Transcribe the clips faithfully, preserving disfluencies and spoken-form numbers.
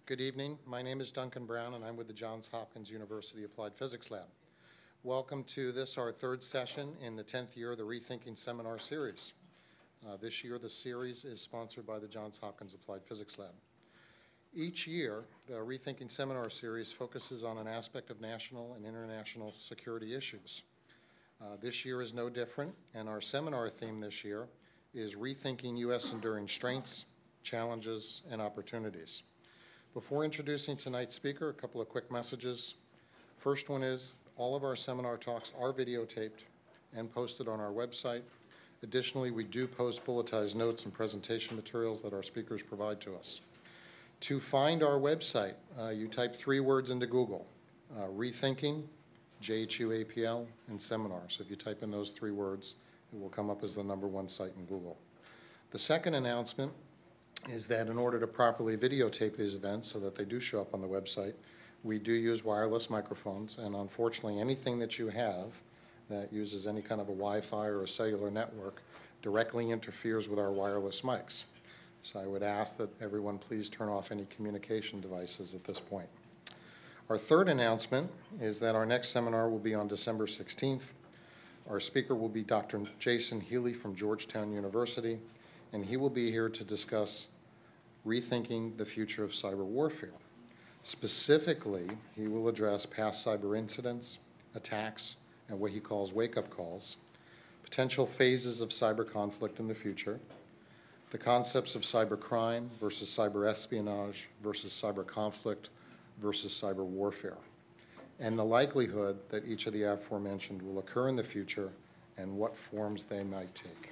Good evening. My name is Duncan Brown, and I'm with the Johns Hopkins University Applied Physics Lab. Welcome to this, our third session in the tenth year of the Rethinking Seminar Series. Uh, this year, the series is sponsored by the Johns Hopkins Applied Physics Lab. Each year, the Rethinking Seminar Series focuses on an aspect of national and international security issues. Uh, this year is no different, and our seminar theme this year is Rethinking U S Enduring Strengths, Challenges, and Opportunities. Before introducing tonight's speaker, a couple of quick messages. First one is all of our seminar talks are videotaped and posted on our website. Additionally, we do post bulletized notes and presentation materials that our speakers provide to us. To find our website, uh, you type three words into Google, uh, Rethinking, J H U A P L, and Seminar. So if you type in those three words, it will come up as the number one site in Google. The second announcement is that in order to properly videotape these events so that they do show up on the website, we do use wireless microphones, and unfortunately anything that you have that uses any kind of a Wi-Fi or a cellular network directly interferes with our wireless mics. So I would ask that everyone please turn off any communication devices at this point. Our third announcement is that our next seminar will be on December sixteenth. Our speaker will be Doctor Jason Healy from Georgetown University, and he will be here to discuss rethinking the future of cyber warfare. Specifically, he will address past cyber incidents, attacks, and what he calls wake-up calls, potential phases of cyber conflict in the future, the concepts of cyber crime versus cyber espionage versus cyber conflict versus cyber warfare, and the likelihood that each of the aforementioned will occur in the future and what forms they might take.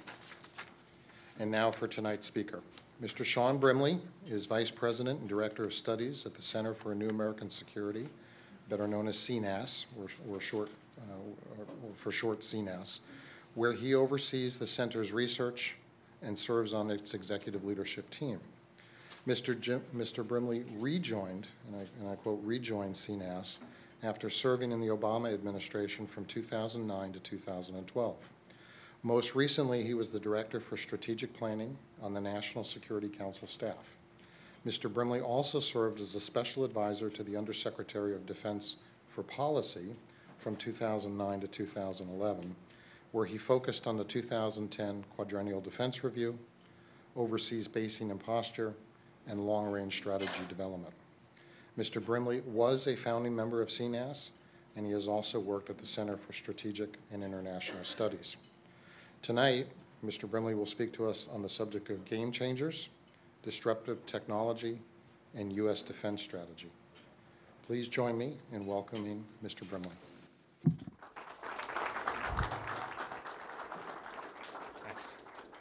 And now for tonight's speaker. Mister Shawn Brimley is Vice President and Director of Studies at the Center for a New American Security, that are known as C N A S, or, or short, uh, or for short C N A S, where he oversees the center's research and serves on its executive leadership team. Mister Jim, Mister Brimley rejoined, and I, and I quote, rejoined C N A S after serving in the Obama administration from two thousand nine to two thousand twelve. Most recently, he was the Director for Strategic Planning on the National Security Council staff. Mister Brimley also served as a Special Advisor to the Undersecretary of Defense for Policy from two thousand nine to two thousand eleven, where he focused on the two thousand ten Quadrennial Defense Review, overseas basing and posture, and long-range strategy development. Mister Brimley was a founding member of C N A S, and he has also worked at the Center for Strategic and International Studies. Tonight, Mister Brimley will speak to us on the subject of game changers, disruptive technology, and U S defense strategy. Please join me in welcoming Mister Brimley. Thanks.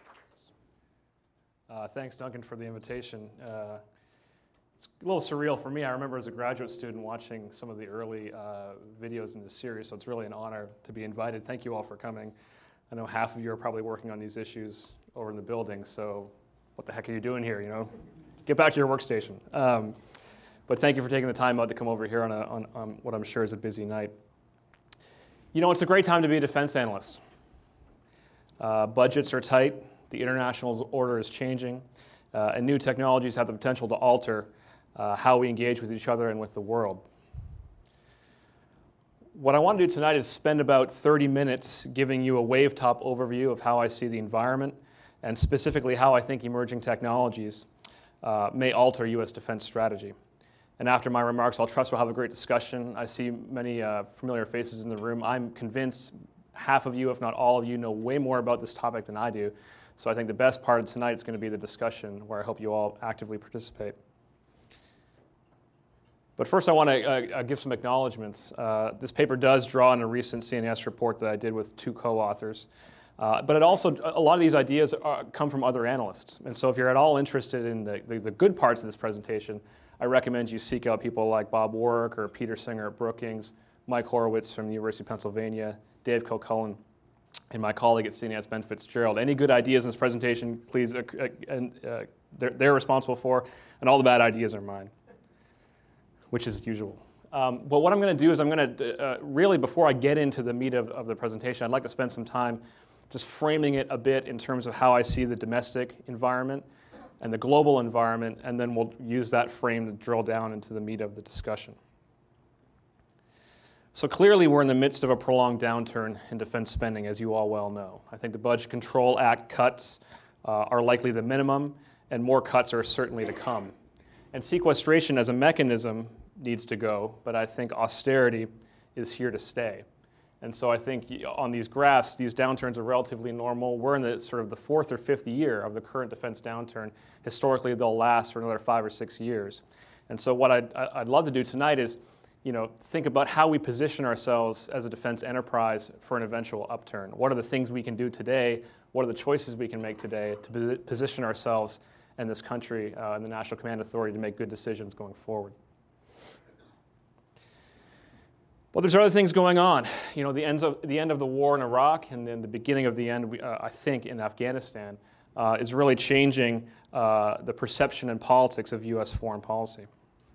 Uh, thanks, Duncan, for the invitation. Uh, it's a little surreal for me. I remember as a graduate student watching some of the early uh, videos in this series, so it's really an honor to be invited. Thank you all for coming. I know half of you are probably working on these issues over in the building, so what the heck are you doing here, you know? Get back to your workstation. Um, but thank you for taking the time out to come over here on, a, on, on what I'm sure is a busy night. You know, it's a great time to be a defense analyst. Uh, budgets are tight, the international order is changing, uh, and new technologies have the potential to alter uh, how we engage with each other and with the world. What I want to do tonight is spend about thirty minutes giving you a wave-top overview of how I see the environment, and specifically how I think emerging technologies uh, may alter U S defense strategy. And after my remarks, I'll trust we'll have a great discussion. I see many uh, familiar faces in the room. I'm convinced half of you, if not all of you, know way more about this topic than I do. So I think the best part of tonight is going to be the discussion, where I hope you all actively participate. But first, I want to uh, give some acknowledgments. Uh, this paper does draw on a recent C N A S report that I did with two co-authors. Uh, but it also, a lot of these ideas are, come from other analysts. And so if you're at all interested in the, the, the good parts of this presentation, I recommend you seek out people like Bob Warwick or Peter Singer at Brookings, Mike Horowitz from the University of Pennsylvania, Dave Kilcullen, and my colleague at C N A S, Ben Fitzgerald. Any good ideas in this presentation, please, uh, uh, uh, they're, they're responsible for, and all the bad ideas are mine, which is usual. Um, but what I'm going to do is I'm going to, uh, really, before I get into the meat of, of the presentation, I'd like to spend some time just framing it a bit in terms of how I see the domestic environment, and the global environment, and then we'll use that frame to drill down into the meat of the discussion. So clearly we're in the midst of a prolonged downturn in defense spending, as you all well know. I think the Budget Control Act cuts uh, are likely the minimum, and more cuts are certainly to come. And sequestration as a mechanism needs to go, but I think austerity is here to stay. And so I think on these graphs, these downturns are relatively normal. We're in the sort of the fourth or fifth year of the current defense downturn. Historically, they'll last for another five or six years. And so what I'd, I'd love to do tonight is, you know, think about how we position ourselves as a defense enterprise for an eventual upturn. What are the things we can do today? What are the choices we can make today to position ourselves and this country uh, and the National Command Authority to make good decisions going forward? Well, there's other things going on. You know, the, ends of, the end of the war in Iraq and then the beginning of the end, we, uh, I think, in Afghanistan uh, is really changing uh, the perception and politics of U S foreign policy.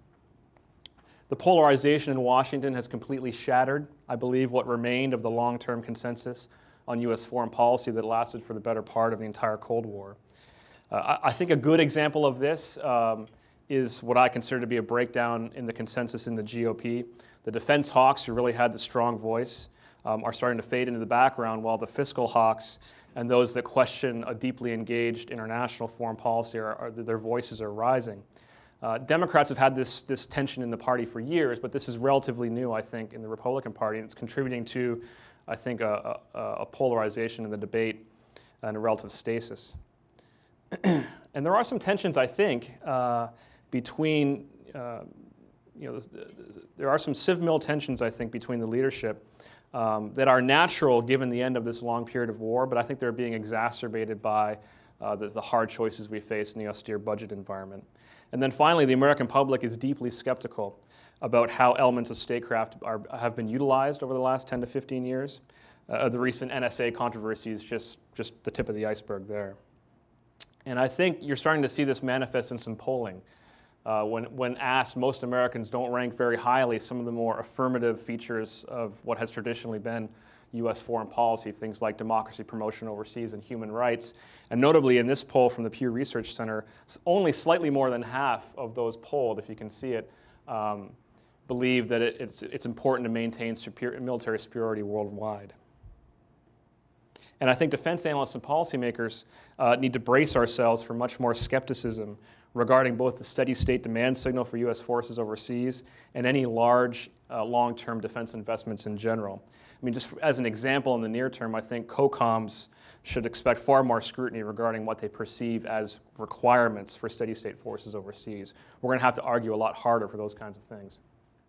The polarization in Washington has completely shattered, I believe, what remained of the long-term consensus on U S foreign policy that lasted for the better part of the entire Cold War. Uh, I, I think a good example of this um, is what I consider to be a breakdown in the consensus in the G O P. The defense hawks, who really had the strong voice, um, are starting to fade into the background, while the fiscal hawks and those that question a deeply engaged international foreign policy, are, are, their voices are rising. Uh, Democrats have had this, this tension in the party for years, but this is relatively new, I think, in the Republican Party, and it's contributing to, I think, a, a, a polarization in the debate and a relative stasis. And there are some tensions, I think, uh, between, uh, you know, there are some civ-mil tensions, I think, between the leadership um, that are natural given the end of this long period of war, but I think they're being exacerbated by uh, the, the hard choices we face in the austere budget environment. And then finally, the American public is deeply skeptical about how elements of statecraft are, have been utilized over the last ten to fifteen years. Uh, the recent N S A controversy is just, just the tip of the iceberg there. And I think you're starting to see this manifest in some polling. Uh, when, when asked, most Americans don't rank very highly some of the more affirmative features of what has traditionally been U S foreign policy, things like democracy promotion overseas and human rights. And notably in this poll from the Pew Research Center, only slightly more than half of those polled, if you can see it, um, believe that it, it's, it's important to maintain superior, military superiority worldwide. And I think defense analysts and policymakers uh, need to brace ourselves for much more skepticism regarding both the steady state demand signal for U S forces overseas and any large uh, long-term defense investments in general. I mean, just as an example, in the near term, I think COCOMs should expect far more scrutiny regarding what they perceive as requirements for steady state forces overseas. We're going to have to argue a lot harder for those kinds of things.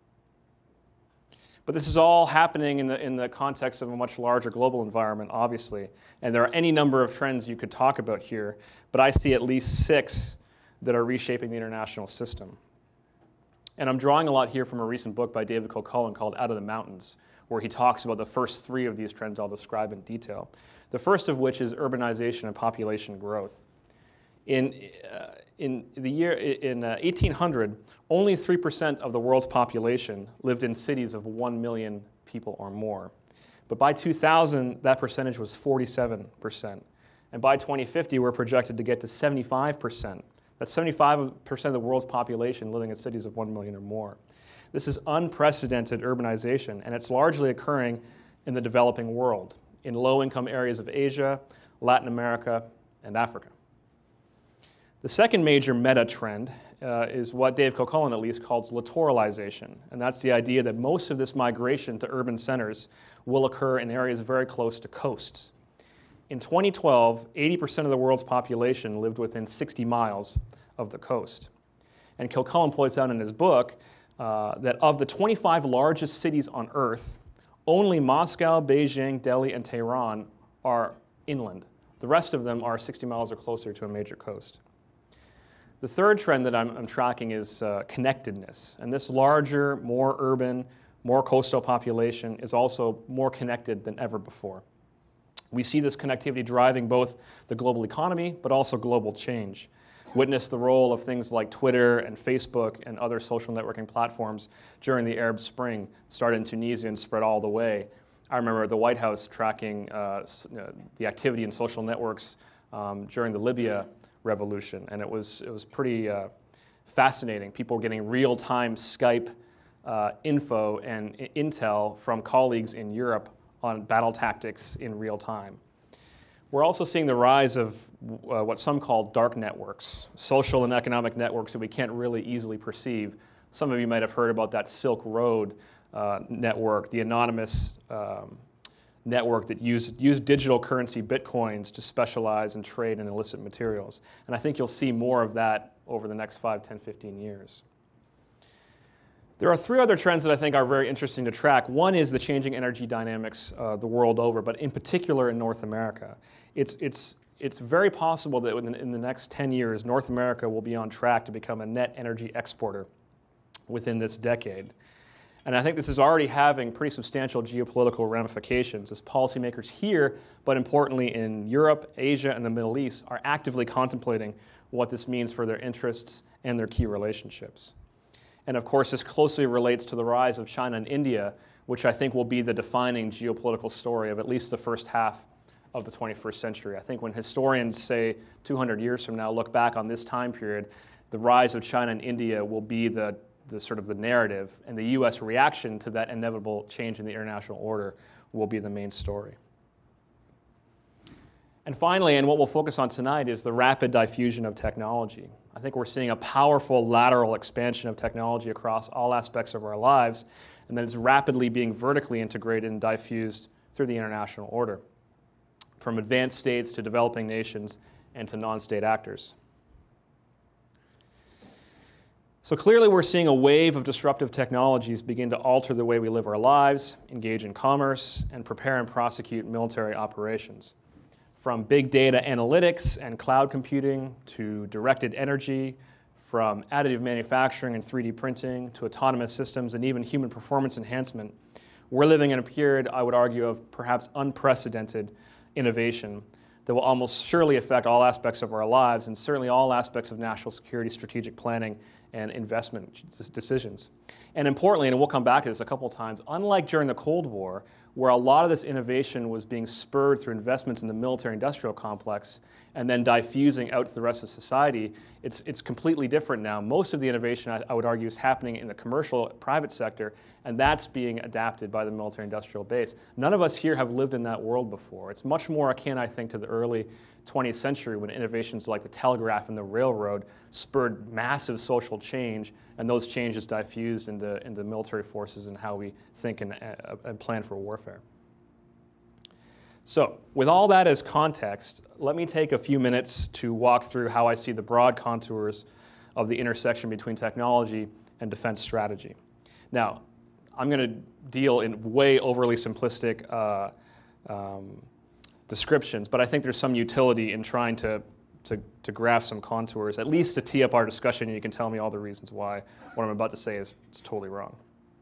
But this is all happening in the, in the context of a much larger global environment, obviously. And there are any number of trends you could talk about here, but I see at least six that are reshaping the international system. And I'm drawing a lot here from a recent book by David Kilcullen called Out of the Mountains, where he talks about the first three of these trends I'll describe in detail. The first of which is urbanization and population growth. In, uh, in the year in uh, eighteen hundred, only three percent of the world's population lived in cities of one million people or more. But by two thousand, that percentage was forty-seven percent. And by twenty fifty, we're projected to get to seventy-five percent. That's seventy-five percent of the world's population living in cities of one million or more. This is unprecedented urbanization, and it's largely occurring in the developing world, in low-income areas of Asia, Latin America, and Africa. The second major meta trend uh, is what Dave Kilcullen at least calls littoralization, and that's the idea that most of this migration to urban centers will occur in areas very close to coasts. In twenty twelve, eighty percent of the world's population lived within sixty miles of the coast. And Kilcullen points out in his book uh, that of the twenty-five largest cities on Earth, only Moscow, Beijing, Delhi, and Tehran are inland. The rest of them are sixty miles or closer to a major coast. The third trend that I'm, I'm tracking is uh, connectedness. And this larger, more urban, more coastal population is also more connected than ever before. We see this connectivity driving both the global economy, but also global change. Witness the role of things like Twitter and Facebook and other social networking platforms during the Arab Spring, started in Tunisia and spread all the way. I remember the White House tracking uh, the activity in social networks um, during the Libya revolution, and it was, it was pretty uh, fascinating. People were getting real-time Skype uh, info and intel from colleagues in Europe on battle tactics in real time. We're also seeing the rise of uh, what some call dark networks, social and economic networks that we can't really easily perceive. Some of you might have heard about that Silk Road uh, network, the anonymous um, network that used, used digital currency bitcoins to specialize and trade in illicit materials. And I think you'll see more of that over the next five, ten, fifteen years. There are three other trends that I think are very interesting to track. One is the changing energy dynamics uh, the world over, but in particular in North America. It's, it's, it's very possible that in, in the next ten years, North America will be on track to become a net energy exporter within this decade. And I think this is already having pretty substantial geopolitical ramifications as policymakers here, but importantly in Europe, Asia, and the Middle East, are actively contemplating what this means for their interests and their key relationships. And of course, this closely relates to the rise of China and India, which I think will be the defining geopolitical story of at least the first half of the twenty-first century. I think when historians say two hundred years from now, look back on this time period, the rise of China and India will be the, the sort of the narrative, and the U S reaction to that inevitable change in the international order will be the main story. And finally, and what we'll focus on tonight, is the rapid diffusion of technology. I think we're seeing a powerful lateral expansion of technology across all aspects of our lives, and that it's rapidly being vertically integrated and diffused through the international order, from advanced states to developing nations and to non-state actors. So clearly we're seeing a wave of disruptive technologies begin to alter the way we live our lives, engage in commerce, and prepare and prosecute military operations. From big data analytics and cloud computing to directed energy, from additive manufacturing and three D printing to autonomous systems and even human performance enhancement, we're living in a period, I would argue, of perhaps unprecedented innovation that will almost surely affect all aspects of our lives and certainly all aspects of national security strategic planning and investment decisions. And importantly, and we'll come back to this a couple of times, unlike during the Cold War, where a lot of this innovation was being spurred through investments in the military-industrial complex and then diffusing out to the rest of society, it's, it's completely different now. Most of the innovation, I, I would argue, is happening in the commercial private sector, and that's being adapted by the military-industrial base. None of us here have lived in that world before. It's much more akin, I think, to the early twentieth century when innovations like the telegraph and the railroad spurred massive social change, and those changes diffused into, into military forces and how we think and, uh, and plan for warfare. So, with all that as context, let me take a few minutes to walk through how I see the broad contours of the intersection between technology and defense strategy. Now, I'm going to deal in way overly simplistic uh, um, descriptions, but I think there's some utility in trying to, to, to graph some contours, at least to tee up our discussion, and you can tell me all the reasons why what I'm about to say is, is totally wrong.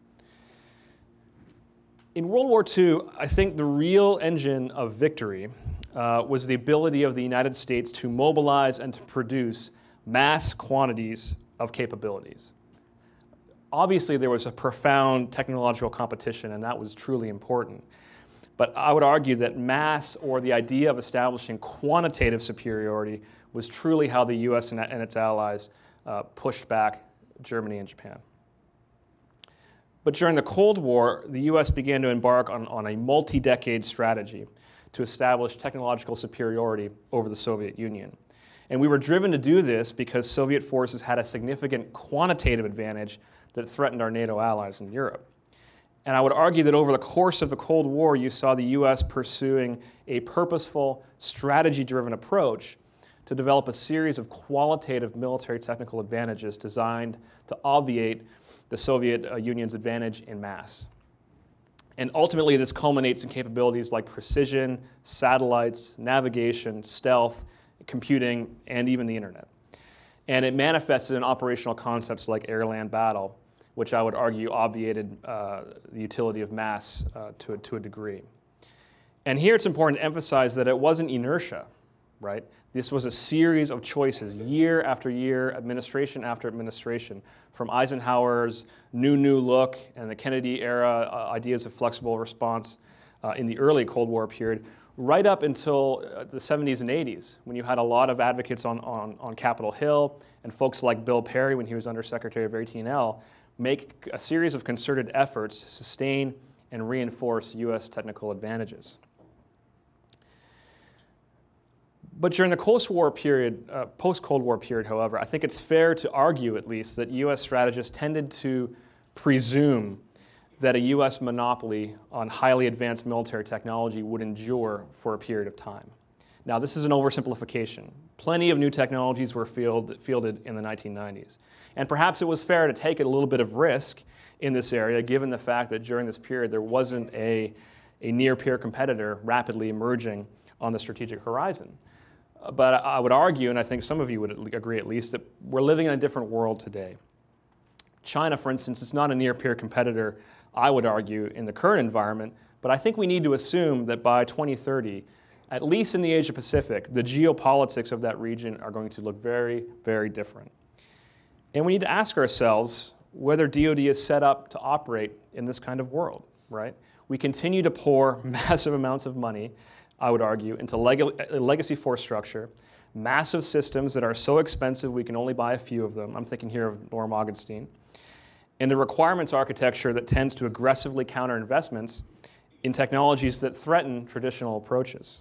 In World War Two, I think the real engine of victory uh, was the ability of the United States to mobilize and to produce mass quantities of capabilities. Obviously, there was a profound technological competition, and that was truly important. But I would argue that mass, or the idea of establishing quantitative superiority, was truly how the U S and, and its allies uh, pushed back Germany and Japan. But during the Cold War, the U S began to embark on, on a multi-decade strategy to establish technological superiority over the Soviet Union. And we were driven to do this because Soviet forces had a significant quantitative advantage that threatened our NATO allies in Europe. And I would argue that over the course of the Cold War, you saw the U S pursuing a purposeful, strategy-driven approach to develop a series of qualitative military technical advantages designed to obviate the Soviet uh, Union's advantage in mass. And ultimately, this culminates in capabilities like precision, satellites, navigation, stealth, computing, and even the internet. And it manifested in operational concepts like air-land battle, which I would argue obviated uh, the utility of mass uh, to, a, to a degree. And here it's important to emphasize that it wasn't inertia, right? This was a series of choices, year after year, administration after administration, from Eisenhower's new, new look and the Kennedy era uh, ideas of flexible response uh, in the early Cold War period, right up until the seventies and eighties, when you had a lot of advocates on, on, on Capitol Hill and folks like Bill Perry, when he was Undersecretary of A T and L, make a series of concerted efforts to sustain and reinforce U S technical advantages. But during the post-war period, uh, post-Cold War period, however, I think it's fair to argue, at least, that U S strategists tended to presume that a U S monopoly on highly advanced military technology would endure for a period of time. Now, this is an oversimplification. Plenty of new technologies were field, fielded in the nineteen nineties. And perhaps it was fair to take a little bit of risk in this area, given the fact that during this period there wasn't a, a near-peer competitor rapidly emerging on the strategic horizon. But I would argue, and I think some of you would agree at least, that we're living in a different world today. China, for instance, is not a near-peer competitor, I would argue, in the current environment, but I think we need to assume that by twenty thirty, at least in the Asia-Pacific, the geopolitics of that region are going to look very, very different. And we need to ask ourselves whether D O D is set up to operate in this kind of world, right? We continue to pour massive amounts of money, I would argue, into leg legacy force structure, massive systems that are so expensive we can only buy a few of them. I'm thinking here of Norm Augenstein. And the requirements architecture that tends to aggressively counter investments in technologies that threaten traditional approaches.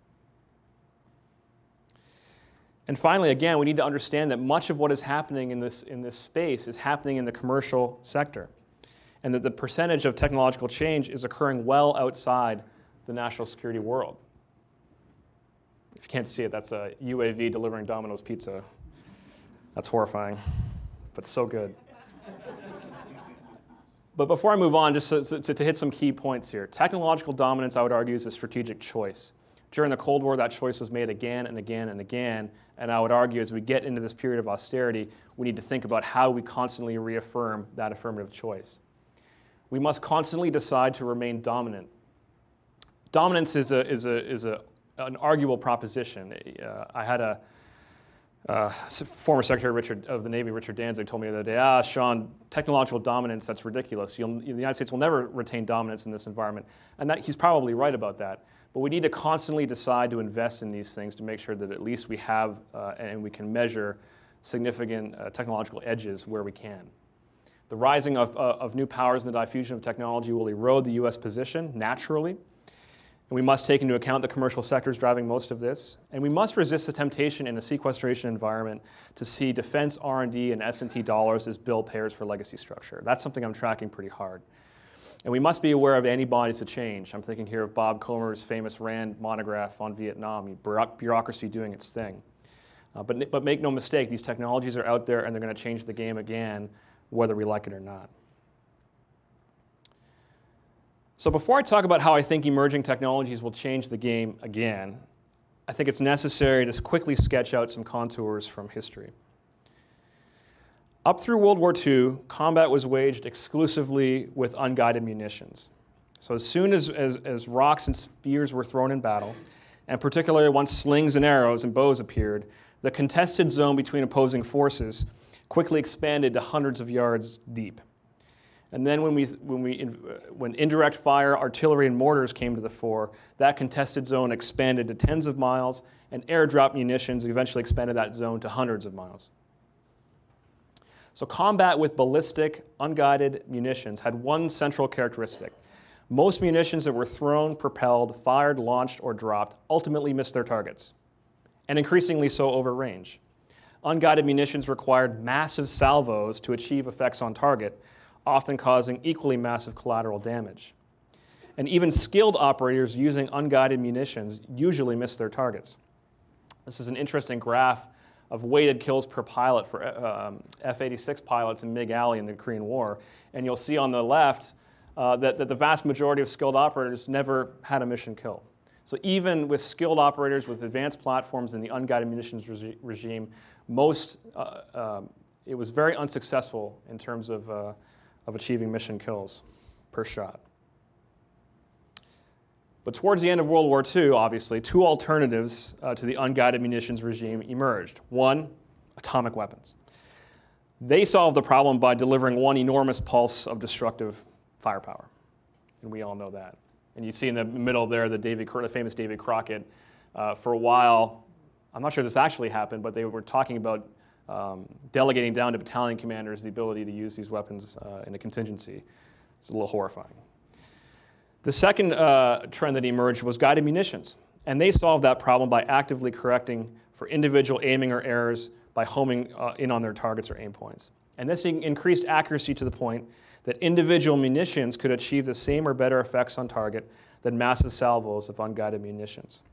And finally, again, we need to understand that much of what is happening in this, in this space is happening in the commercial sector, and that the percentage of technological change is occurring well outside the national security world. If you can't see it, that's a U A V delivering Domino's pizza. That's horrifying, but so good. But before I move on, just to, to, to hit some key points here. Technological dominance, I would argue, is a strategic choice. During the Cold War, that choice was made again and again and again, and I would argue as we get into this period of austerity, we need to think about how we constantly reaffirm that affirmative choice. We must constantly decide to remain dominant. Dominance is, a, is, a, is a, an arguable proposition. Uh, I had a uh, former Secretary Richard, of the Navy, Richard Danzig, told me the other day, ah, Shawn, technological dominance, that's ridiculous. You'll, the United States will never retain dominance in this environment. And that, he's probably right about that. But we need to constantly decide to invest in these things to make sure that at least we have uh, and we can measure significant uh, technological edges where we can. The rising of, uh, of new powers and the diffusion of technology will erode the U S position naturally. And we must take into account the commercial sectors driving most of this. And we must resist the temptation in a sequestration environment to see defense R and D and S and T dollars as bill payers for legacy structure. That's something I'm tracking pretty hard. And we must be aware of antibodies to change. I'm thinking here of Bob Comer's famous Rand monograph on Vietnam, bureaucracy doing its thing. Uh, but, but make no mistake, these technologies are out there and they're going to change the game again, whether we like it or not. So before I talk about how I think emerging technologies will change the game again, I think it's necessary to quickly sketch out some contours from history. Up through World War Two, combat was waged exclusively with unguided munitions. So as soon as, as, as rocks and spears were thrown in battle, and particularly once slings and arrows and bows appeared, the contested zone between opposing forces quickly expanded to hundreds of yards deep. And then when, we, when, we, when indirect fire, artillery, and mortars came to the fore, that contested zone expanded to tens of miles, and airdrop munitions eventually expanded that zone to hundreds of miles. So combat with ballistic, unguided munitions had one central characteristic. Most munitions that were thrown, propelled, fired, launched, or dropped ultimately missed their targets, and increasingly so over range. Unguided munitions required massive salvos to achieve effects on target, often causing equally massive collateral damage. And even skilled operators using unguided munitions usually miss their targets. This is an interesting graph of weighted kills per pilot for um, F eighty-six pilots in MiG Alley in the Korean War. And you'll see on the left uh, that, that the vast majority of skilled operators never had a mission kill. So even with skilled operators with advanced platforms in the unguided munitions regi regime, most, uh, um, it was very unsuccessful in terms of, uh, of achieving mission kills per shot. But towards the end of World War Two, obviously, two alternatives uh, to the unguided munitions regime emerged. One, atomic weapons. They solved the problem by delivering one enormous pulse of destructive firepower, and we all know that. And you see in the middle there the, David, the famous David Crockett. Uh, for a while, I'm not sure this actually happened, but they were talking about um, delegating down to battalion commanders the ability to use these weapons uh, in a contingency. It's a little horrifying. The second uh, trend that emerged was guided munitions. And they solved that problem by actively correcting for individual aiming or errors by homing uh, in on their targets or aim points. And this in increased accuracy to the point that individual munitions could achieve the same or better effects on target than massive salvos of unguided munitions.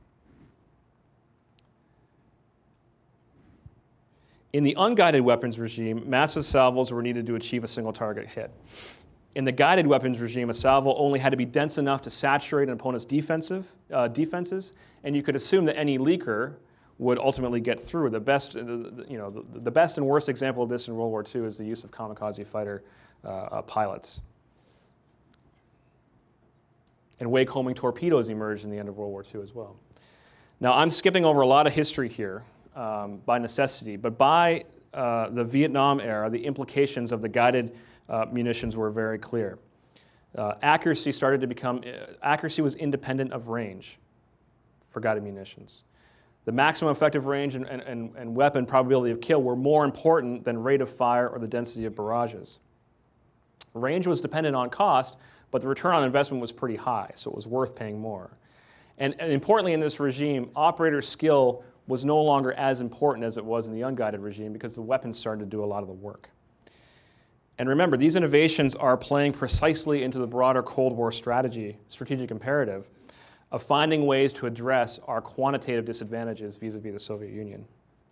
In the unguided weapons regime, massive salvos were needed to achieve a single target hit. In the guided weapons regime, a salvo only had to be dense enough to saturate an opponent's defensive uh, defenses, and you could assume that any leaker would ultimately get through. The best, the, you know, the, the best and worst example of this in World War Two is the use of kamikaze fighter uh, uh, pilots. And wake-homing torpedoes emerged in the end of World War Two as well. Now, I'm skipping over a lot of history here um, by necessity, but by uh, the Vietnam era, the implications of the guided uh, munitions were very clear. Uh, accuracy started to become, uh, accuracy was independent of range for guided munitions. The maximum effective range and, and, and weapon probability of kill were more important than rate of fire or the density of barrages. Range was dependent on cost, but the return on investment was pretty high, so it was worth paying more. And, and importantly in this regime, operator skill was no longer as important as it was in the unguided regime because the weapons started to do a lot of the work. And remember, these innovations are playing precisely into the broader Cold War strategy, strategic imperative of finding ways to address our quantitative disadvantages vis-a-vis the Soviet Union.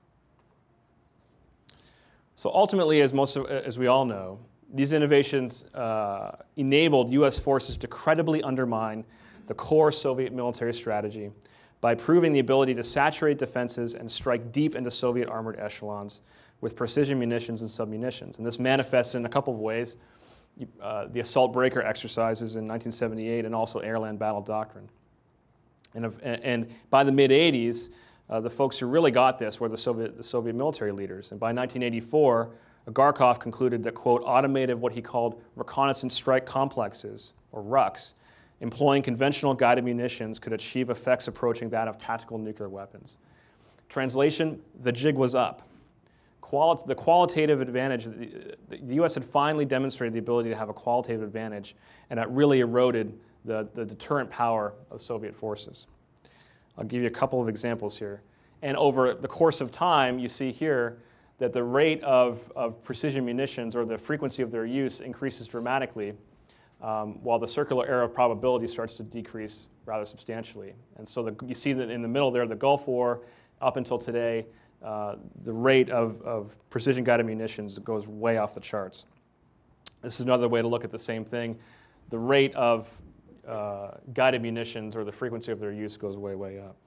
So ultimately, as, most of, as we all know, these innovations uh, enabled U S forces to credibly undermine the core Soviet military strategy by proving the ability to saturate defenses and strike deep into Soviet armored echelons with precision munitions and submunitions. And this manifests in a couple of ways. Uh, the assault breaker exercises in nineteen seventy-eight and also airland battle doctrine. And, of, and by the mid eighties, uh, the folks who really got this were the Soviet, the Soviet military leaders. And by nineteen eighty-four, Garkov concluded that, quote, automated what he called reconnaissance strike complexes, or R U Cs, employing conventional guided munitions could achieve effects approaching that of tactical nuclear weapons. Translation, the jig was up. Quali the qualitative advantage, the, the U S had finally demonstrated the ability to have a qualitative advantage, and that really eroded the, the deterrent power of Soviet forces. I'll give you a couple of examples here. And over the course of time, you see here that the rate of, of precision munitions, or the frequency of their use, increases dramatically, um, while the circular error of probability starts to decrease rather substantially. And so the, you see that in the middle there, the Gulf War, up until today, uh, the rate of, of precision-guided munitions goes way off the charts. This is another way to look at the same thing. The rate of uh, guided munitions, or the frequency of their use, goes way, way up.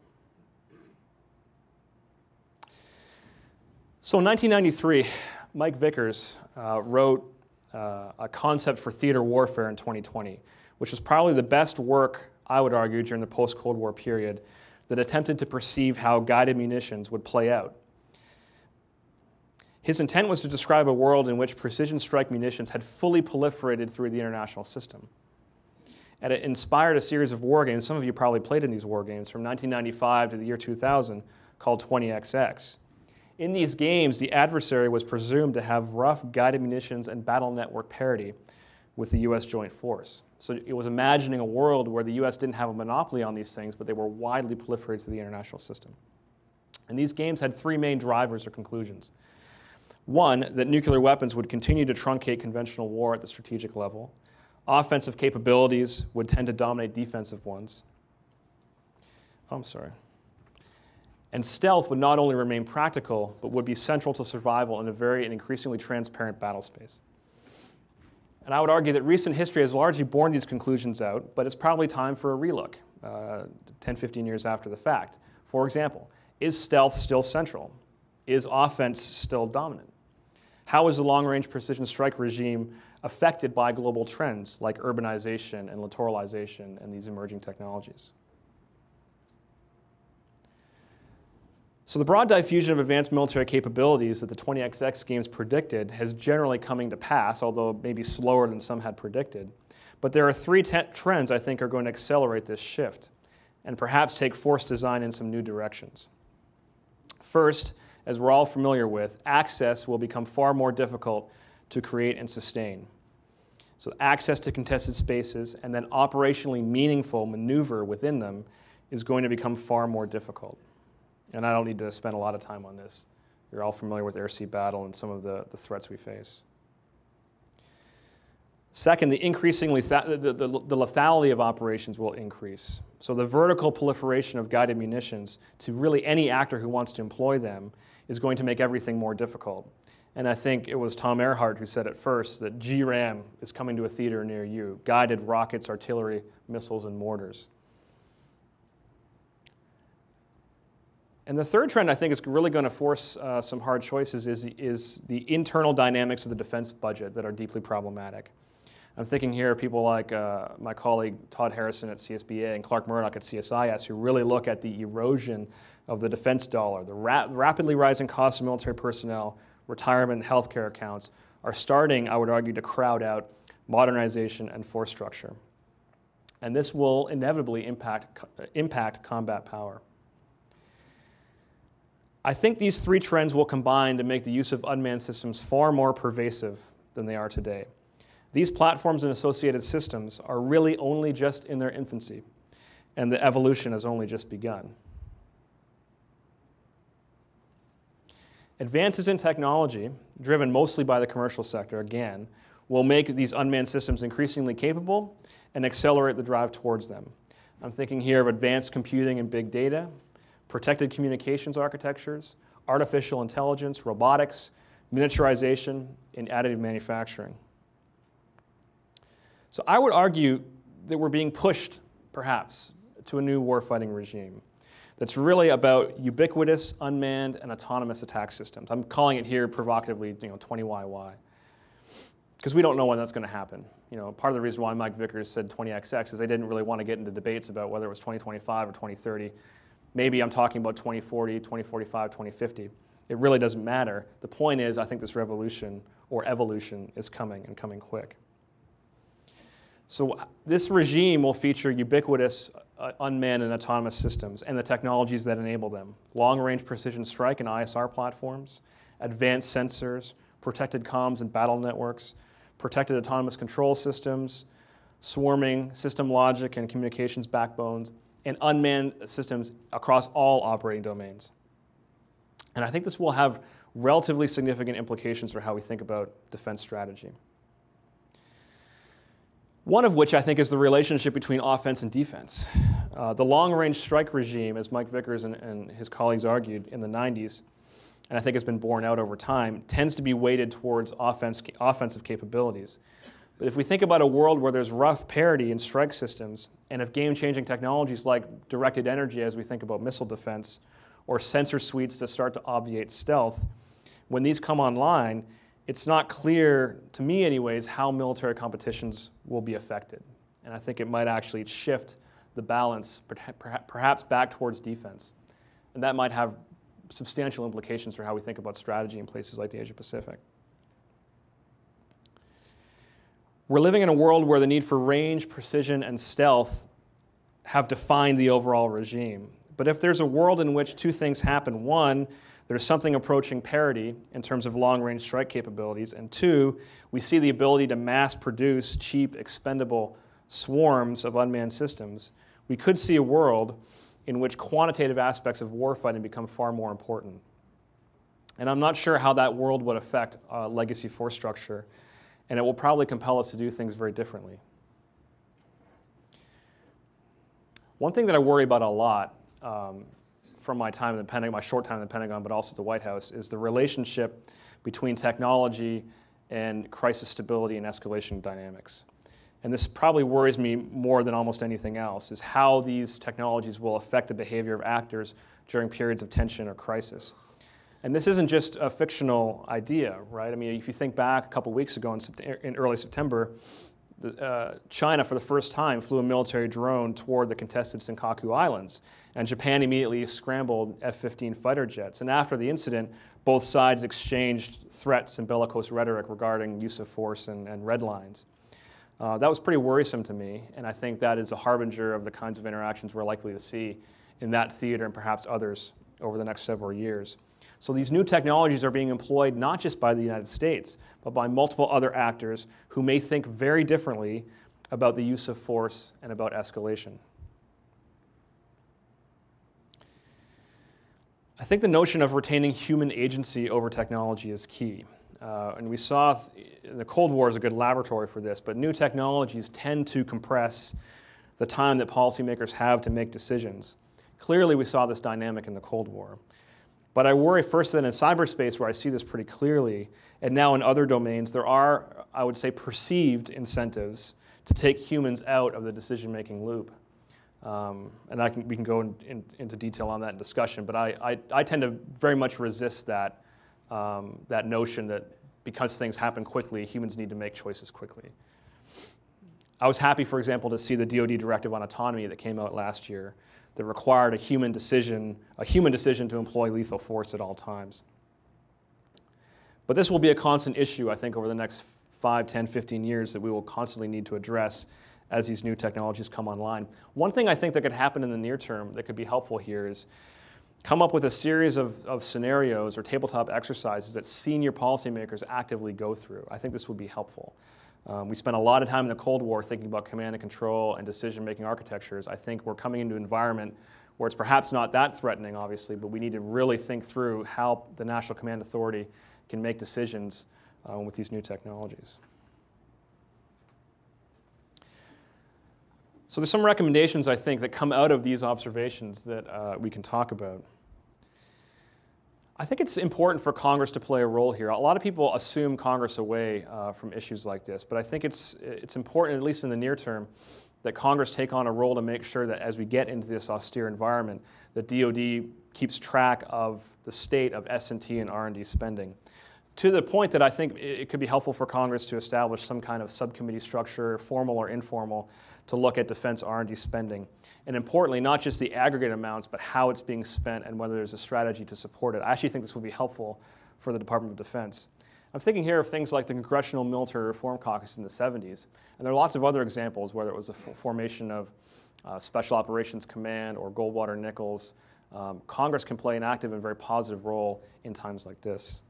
So in nineteen ninety-three, Mike Vickers uh, wrote uh, a concept for theater warfare in twenty twenty, which was probably the best work, I would argue, during the post-Cold War period that attempted to perceive how guided munitions would play out. His intent was to describe a world in which precision strike munitions had fully proliferated through the international system. And it inspired a series of war games, some of you probably played in these war games, from nineteen ninety-five to the year two thousand, called twenty X X. In these games, the adversary was presumed to have rough guided munitions and battle network parity with the U S Joint Force. So it was imagining a world where the U S didn't have a monopoly on these things, but they were widely proliferated through the international system. And these games had three main drivers or conclusions. One, that nuclear weapons would continue to truncate conventional war at the strategic level. Offensive capabilities would tend to dominate defensive ones. Oh, I'm sorry. And stealth would not only remain practical, but would be central to survival in a very and increasingly transparent battle space. And I would argue that recent history has largely borne these conclusions out, but it's probably time for a relook, uh, ten, fifteen years after the fact. For example, is stealth still central? Is offense still dominant? How is the long-range precision strike regime affected by global trends like urbanization and littoralization and these emerging technologies? So the broad diffusion of advanced military capabilities that the twenty X X games predicted has generally coming to pass, although maybe slower than some had predicted. But there are three trends I think are going to accelerate this shift and perhaps take force design in some new directions. First, as we're all familiar with, access will become far more difficult to create and sustain. So access to contested spaces and then operationally meaningful maneuver within them is going to become far more difficult. And I don't need to spend a lot of time on this. You're all familiar with air-sea battle and some of the, the threats we face. Second, the increasingly the, the, the, the lethality of operations will increase. So the vertical proliferation of guided munitions to really any actor who wants to employ them is going to make everything more difficult. And I think it was Tom Earhart who said at first that G RAM is coming to a theater near you, guided rockets, artillery, missiles, and mortars. And the third trend I think is really going to force uh, some hard choices is, is the internal dynamics of the defense budget that are deeply problematic. I'm thinking here of people like uh, my colleague Todd Harrison at C S B A and Clark Murdoch at C S I S who really look at the erosion of the defense dollar. The ra rapidly rising costs of military personnel, retirement and healthcare accounts are starting, I would argue, to crowd out modernization and force structure. And this will inevitably impact, impact combat power. I think these three trends will combine to make the use of unmanned systems far more pervasive than they are today. These platforms and associated systems are really only just in their infancy, and the evolution has only just begun. Advances in technology, driven mostly by the commercial sector, again, will make these unmanned systems increasingly capable and accelerate the drive towards them. I'm thinking here of advanced computing and big data, protected communications architectures, artificial intelligence, robotics, miniaturization, and additive manufacturing. So I would argue that we're being pushed, perhaps, to a new warfighting regime that's really about ubiquitous, unmanned, and autonomous attack systems. I'm calling it here provocatively, you know, twenty Y Y, because we don't know when that's going to happen. You know, part of the reason why Mike Vickers said twenty X X is they didn't really want to get into debates about whether it was twenty twenty-five or twenty thirty. Maybe I'm talking about twenty forty, twenty forty-five, twenty fifty. It really doesn't matter. The point is, I think this revolution or evolution is coming and coming quick. So this regime will feature ubiquitous uh, unmanned and autonomous systems and the technologies that enable them. Long-range precision strike and I S R platforms, advanced sensors, protected comms and battle networks, protected autonomous control systems, swarming, system logic and communications backbones, and unmanned systems across all operating domains. And I think this will have relatively significant implications for how we think about defense strategy. One of which I think is the relationship between offense and defense. Uh, the long-range strike regime, as Mike Vickers and, and his colleagues argued in the nineties, and I think has been borne out over time, tends to be weighted towards offense, offensive capabilities. But if we think about a world where there's rough parity in strike systems, and if game-changing technologies like directed energy, as we think about missile defense, or sensor suites that start to obviate stealth, when these come online, it's not clear, to me anyways, how military competitions will be affected. And I think it might actually shift the balance, perhaps back towards defense. And that might have substantial implications for how we think about strategy in places like the Asia Pacific. We're living in a world where the need for range, precision, and stealth have defined the overall regime. But if there's a world in which two things happen, one, there's something approaching parity in terms of long-range strike capabilities, and two, we see the ability to mass produce cheap, expendable swarms of unmanned systems, we could see a world in which quantitative aspects of warfighting become far more important. And I'm not sure how that world would affect uh, legacy force structure, and it will probably compel us to do things very differently. One thing that I worry about a lot um, from my time in the Pentagon, my short time in the Pentagon, but also at the White House, is the relationship between technology and crisis stability and escalation dynamics. And this probably worries me more than almost anything else, is how these technologies will affect the behavior of actors during periods of tension or crisis. And this isn't just a fictional idea, right? I mean, if you think back a couple weeks ago in, in early September, the, uh, China, for the first time, flew a military drone toward the contested Senkaku Islands, and Japan immediately scrambled F fifteen fighter jets. And after the incident, both sides exchanged threats and bellicose rhetoric regarding use of force and, and red lines. Uh, that was pretty worrisome to me, and I think that is a harbinger of the kinds of interactions we're likely to see in that theater and perhaps others over the next several years. So these new technologies are being employed not just by the United States, but by multiple other actors who may think very differently about the use of force and about escalation. I think the notion of retaining human agency over technology is key. Uh, and we saw the Cold War is a good laboratory for this, but new technologies tend to compress the time that policymakers have to make decisions. Clearly, we saw this dynamic in the Cold War. But I worry first that in cyberspace, where I see this pretty clearly, and now in other domains, there are, I would say, perceived incentives to take humans out of the decision-making loop. Um, and I can, we can go in, in, into detail on that in discussion, but I, I, I tend to very much resist that, um, that notion that because things happen quickly, humans need to make choices quickly. I was happy, for example, to see the D O D directive on autonomy that came out last year that required a human decision, a human decision to employ lethal force at all times. But this will be a constant issue, I think, over the next five, ten, fifteen years that we will constantly need to address as these new technologies come online. One thing I think that could happen in the near term that could be helpful here is come up with a series of, of scenarios or tabletop exercises that senior policymakers actively go through. I think this would be helpful. Um, we spent a lot of time in the Cold War thinking about command and control and decision-making architectures. I think we're coming into an environment where it's perhaps not that threatening, obviously, but we need to really think through how the National Command Authority can make decisions uh, with these new technologies. So there's some recommendations, I think, that come out of these observations that uh, we can talk about. I think it's important for Congress to play a role here. A lot of people assume Congress away uh, from issues like this, but I think it's, it's important, at least in the near term, that Congress take on a role to make sure that as we get into this austere environment, that D O D keeps track of the state of S and T and R and D spending. To the point that I think it could be helpful for Congress to establish some kind of subcommittee structure, formal or informal, to look at defense R and D spending. And importantly, not just the aggregate amounts, but how it's being spent and whether there's a strategy to support it. I actually think this would be helpful for the Department of Defense. I'm thinking here of things like the Congressional Military Reform Caucus in the seventies. And there are lots of other examples, whether it was the formation of uh, Special Operations Command or Goldwater Nichols. Um, Congress can play an active and very positive role in times like this.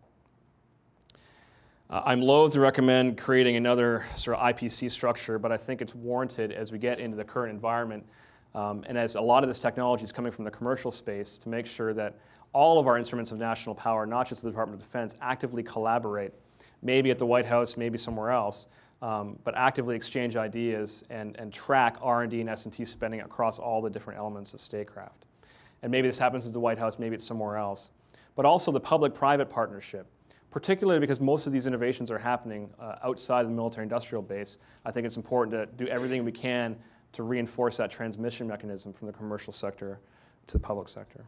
Uh, I'm loath to recommend creating another sort of I P C structure, but I think it's warranted as we get into the current environment um, and as a lot of this technology is coming from the commercial space to make sure that all of our instruments of national power, not just the Department of Defense, actively collaborate, maybe at the White House, maybe somewhere else, um, but actively exchange ideas and, and track R and D and S and T spending across all the different elements of statecraft. And maybe this happens at the White House, maybe it's somewhere else. But also the public-private partnership. Particularly because most of these innovations are happening uh, outside the military-industrial base, I think it's important to do everything we can to reinforce that transmission mechanism from the commercial sector to the public sector.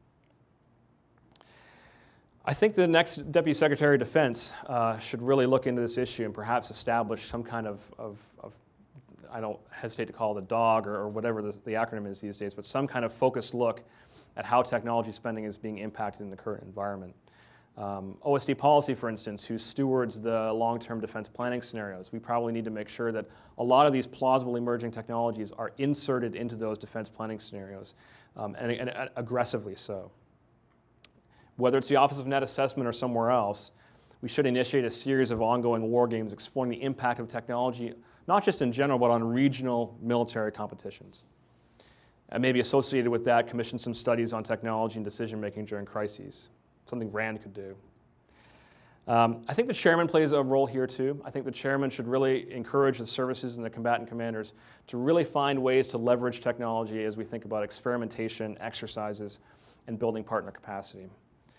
I think the next Deputy Secretary of Defense uh, should really look into this issue and perhaps establish some kind of, of, of I don't hesitate to call it a dog or, or whatever the, the acronym is these days, but some kind of focused look at how technology spending is being impacted in the current environment. Um, O S D policy, for instance, who stewards the long-term defense planning scenarios. We probably need to make sure that a lot of these plausible emerging technologies are inserted into those defense planning scenarios, um, and, and, and aggressively so. Whether it's the Office of Net Assessment or somewhere else, we should initiate a series of ongoing war games exploring the impact of technology, not just in general, but on regional military competitions. And maybe associated with that, commission some studies on technology and decision-making during crises. Something RAND could do. Um, I think the chairman plays a role here too. I think the chairman should really encourage the services and the combatant commanders to really find ways to leverage technology as we think about experimentation, exercises, and building partner capacity.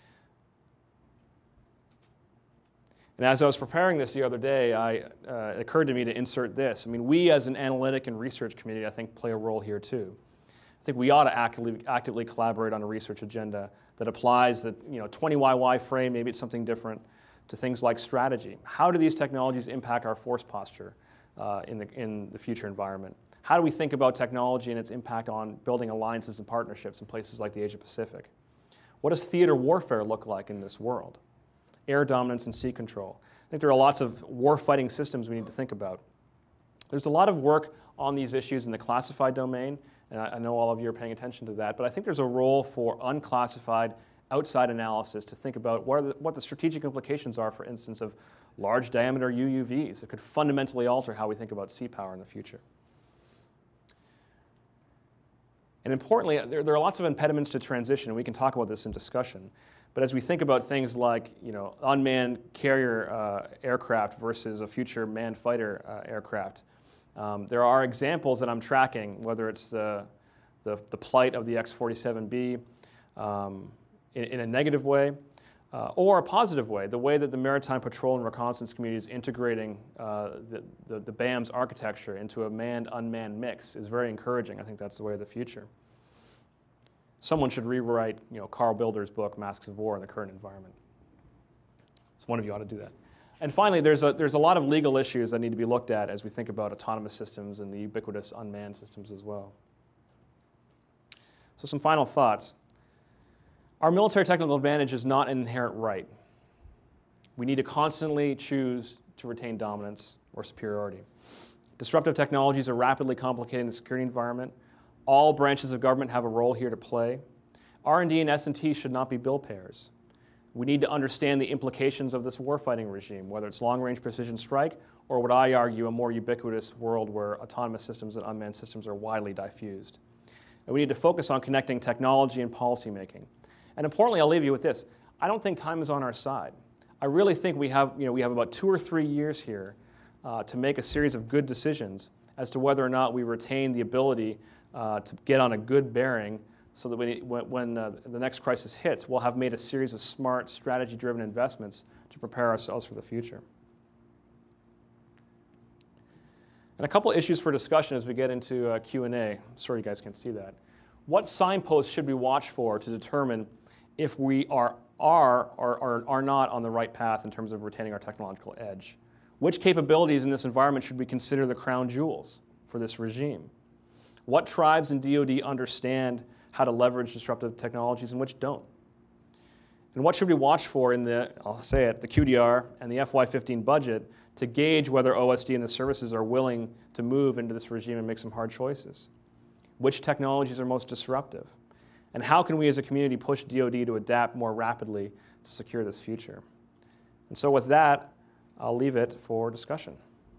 And as I was preparing this the other day, I, uh, it occurred to me to insert this. I mean, we as an analytic and research community, I think, play a role here too. I think we ought to actively, actively collaborate on a research agenda that applies the you know, twenty Y Y frame, maybe it's something different, to things like strategy. How do these technologies impact our force posture? uh, in, the, in the future environment? How do we think about technology and its impact on building alliances and partnerships in places like the Asia Pacific? What does theater warfare look like in this world? Air dominance and sea control. I think there are lots of war-fighting systems we need to think about. There's a lot of work on these issues in the classified domain, and I, I know all of you are paying attention to that, but I think there's a role for unclassified, outside analysis to think about what, are the, what the strategic implications are, for instance, of large diameter U U Vs that could fundamentally alter how we think about sea power in the future. And importantly, there, there are lots of impediments to transition, and we can talk about this in discussion. But as we think about things like, you know, unmanned carrier uh, aircraft versus a future manned fighter uh, aircraft, um, there are examples that I'm tracking, whether it's the, the, the plight of the X forty-seven B um, in, in a negative way, uh, or a positive way, the way that the maritime patrol and reconnaissance community is integrating uh, the, the, the B A M's architecture into a manned-unmanned mix is very encouraging. I think that's the way of the future. Someone should rewrite, you know, Carl Bilder's book, Masks of War, in the current environment. So one of you ought to do that. And finally, there's a, there's a lot of legal issues that need to be looked at as we think about autonomous systems and the ubiquitous unmanned systems as well. So some final thoughts. Our military technical advantage is not an inherent right. We need to constantly choose to retain dominance or superiority. Disruptive technologies are rapidly complicating the security environment. All branches of government have a role here to play. R and D and S and T should not be bill payers. We need to understand the implications of this warfighting regime, whether it's long-range precision strike or what I argue a more ubiquitous world where autonomous systems and unmanned systems are widely diffused. And we need to focus on connecting technology and policymaking. And importantly, I'll leave you with this. I don't think time is on our side. I really think we have, you know, we have about two or three years here uh, to make a series of good decisions as to whether or not we retain the ability uh, to get on a good bearing so that when, when uh, the next crisis hits, we'll have made a series of smart, strategy-driven investments to prepare ourselves for the future. And a couple issues for discussion as we get into uh, Q and A. Sorry you guys can't see that. What signposts should we watch for to determine if we are, are or are, are not on the right path in terms of retaining our technological edge? Which capabilities in this environment should we consider the crown jewels for this regime? What tribes in D O D understand how to leverage disruptive technologies and which don't? And what should we watch for in the, I'll say it, the Q D R and the F Y fifteen budget to gauge whether O S D and the services are willing to move into this regime and make some hard choices? Which technologies are most disruptive? And how can we as a community push D O D to adapt more rapidly to secure this future? And so with that, I'll leave it for discussion.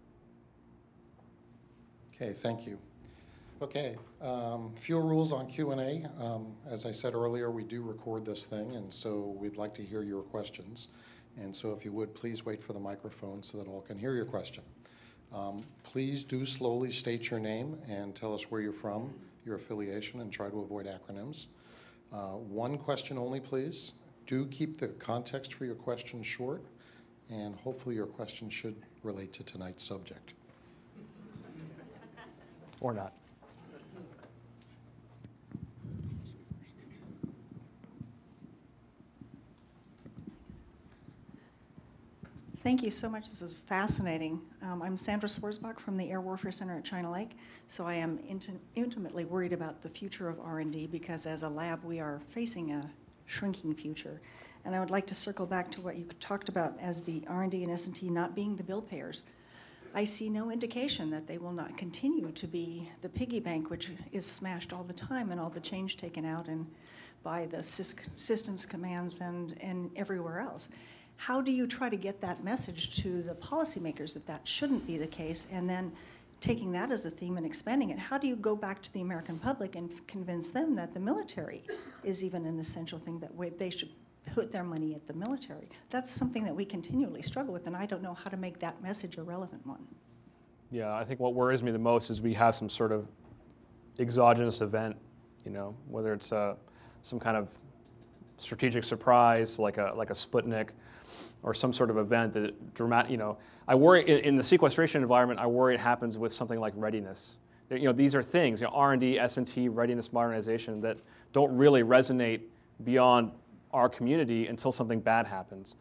Okay, thank you. Okay, um, few rules on Q and A. Um, as I said earlier, we do record this thing, and so we'd like to hear your questions. And so if you would, please wait for the microphone so that all can hear your question. Um, please do slowly state your name and tell us where you're from, your affiliation, and try to avoid acronyms. Uh, one question only, please. Do keep the context for your question short, and hopefully your question should relate to tonight's subject. Or not. Thank you so much. This is fascinating. Um, I'm Sandra Swarzbach from the Air Warfare Center at China Lake, so I am int intimately worried about the future of R and D because as a lab we are facing a shrinking future. And I would like to circle back to what you talked about as the R and D and S and T not being the bill payers. I see no indication that they will not continue to be the piggy bank, which is smashed all the time and all the change taken out and by the systems commands and, and everywhere else. How do you try to get that message to the policymakers that that shouldn't be the case, and then taking that as a theme and expanding it, how do you go back to the American public and convince them that the military is even an essential thing, that they should put their money at the military? That's something that we continually struggle with, and I don't know how to make that message a relevant one. Yeah, I think what worries me the most is we have some sort of exogenous event, you know, whether it's uh, some kind of strategic surprise like a, like a Sputnik, or some sort of event that dramatic, you know, I worry in, in the sequestration environment, I worry it happens with something like readiness. You know, these are things, you know, R and D, S and T, readiness, modernization that don't really resonate beyond our community until something bad happens.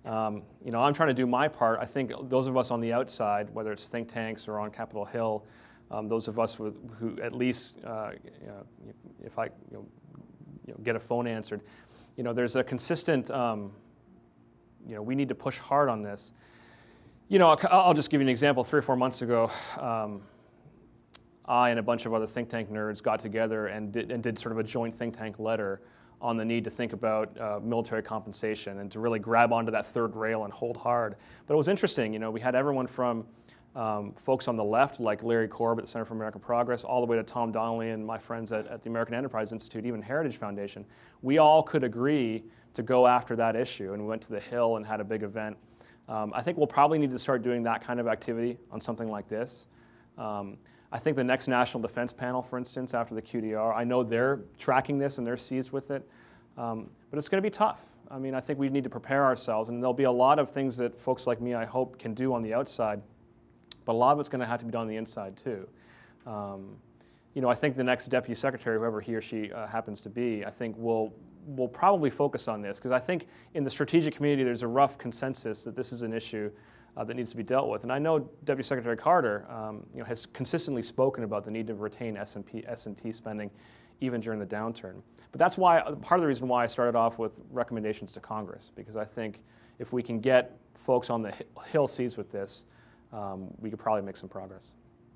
Um, you know, I'm trying to do my part. I think those of us on the outside, whether it's think tanks or on Capitol Hill, um, those of us with, who at least, uh, you know, if I you know, you know, get a phone answered, you know, there's a consistent, um, you know, we need to push hard on this. You know, I'll, I'll just give you an example. Three or four months ago, um, I and a bunch of other think tank nerds got together and did, and did sort of a joint think tank letter on the need to think about uh, military compensation and to really grab onto that third rail and hold hard. But it was interesting, you know, we had everyone from um, folks on the left, like Larry Korb at the Center for American Progress, all the way to Tom Donnelly and my friends at, at the American Enterprise Institute, even Heritage Foundation. We all could agree to go after that issue, and we went to the Hill and had a big event. Um, I think we'll probably need to start doing that kind of activity on something like this. Um, I think the next National Defense Panel, for instance, after the Q D R, I know they're tracking this and they're seized with it, um, but it's going to be tough. I mean, I think we need to prepare ourselves, and there'll be a lot of things that folks like me, I hope, can do on the outside, but a lot of it's going to have to be done on the inside, too. Um, you know, I think the next Deputy Secretary, whoever he or she uh, happens to be, I think will will probably focus on this, because I think in the strategic community there's a rough consensus that this is an issue uh, that needs to be dealt with. And I know Deputy Secretary Carter um, you know, has consistently spoken about the need to retain S and T spending even during the downturn. But that's why, part of the reason why I started off with recommendations to Congress, because I think if we can get folks on the Hill seats with this, um, we could probably make some progress.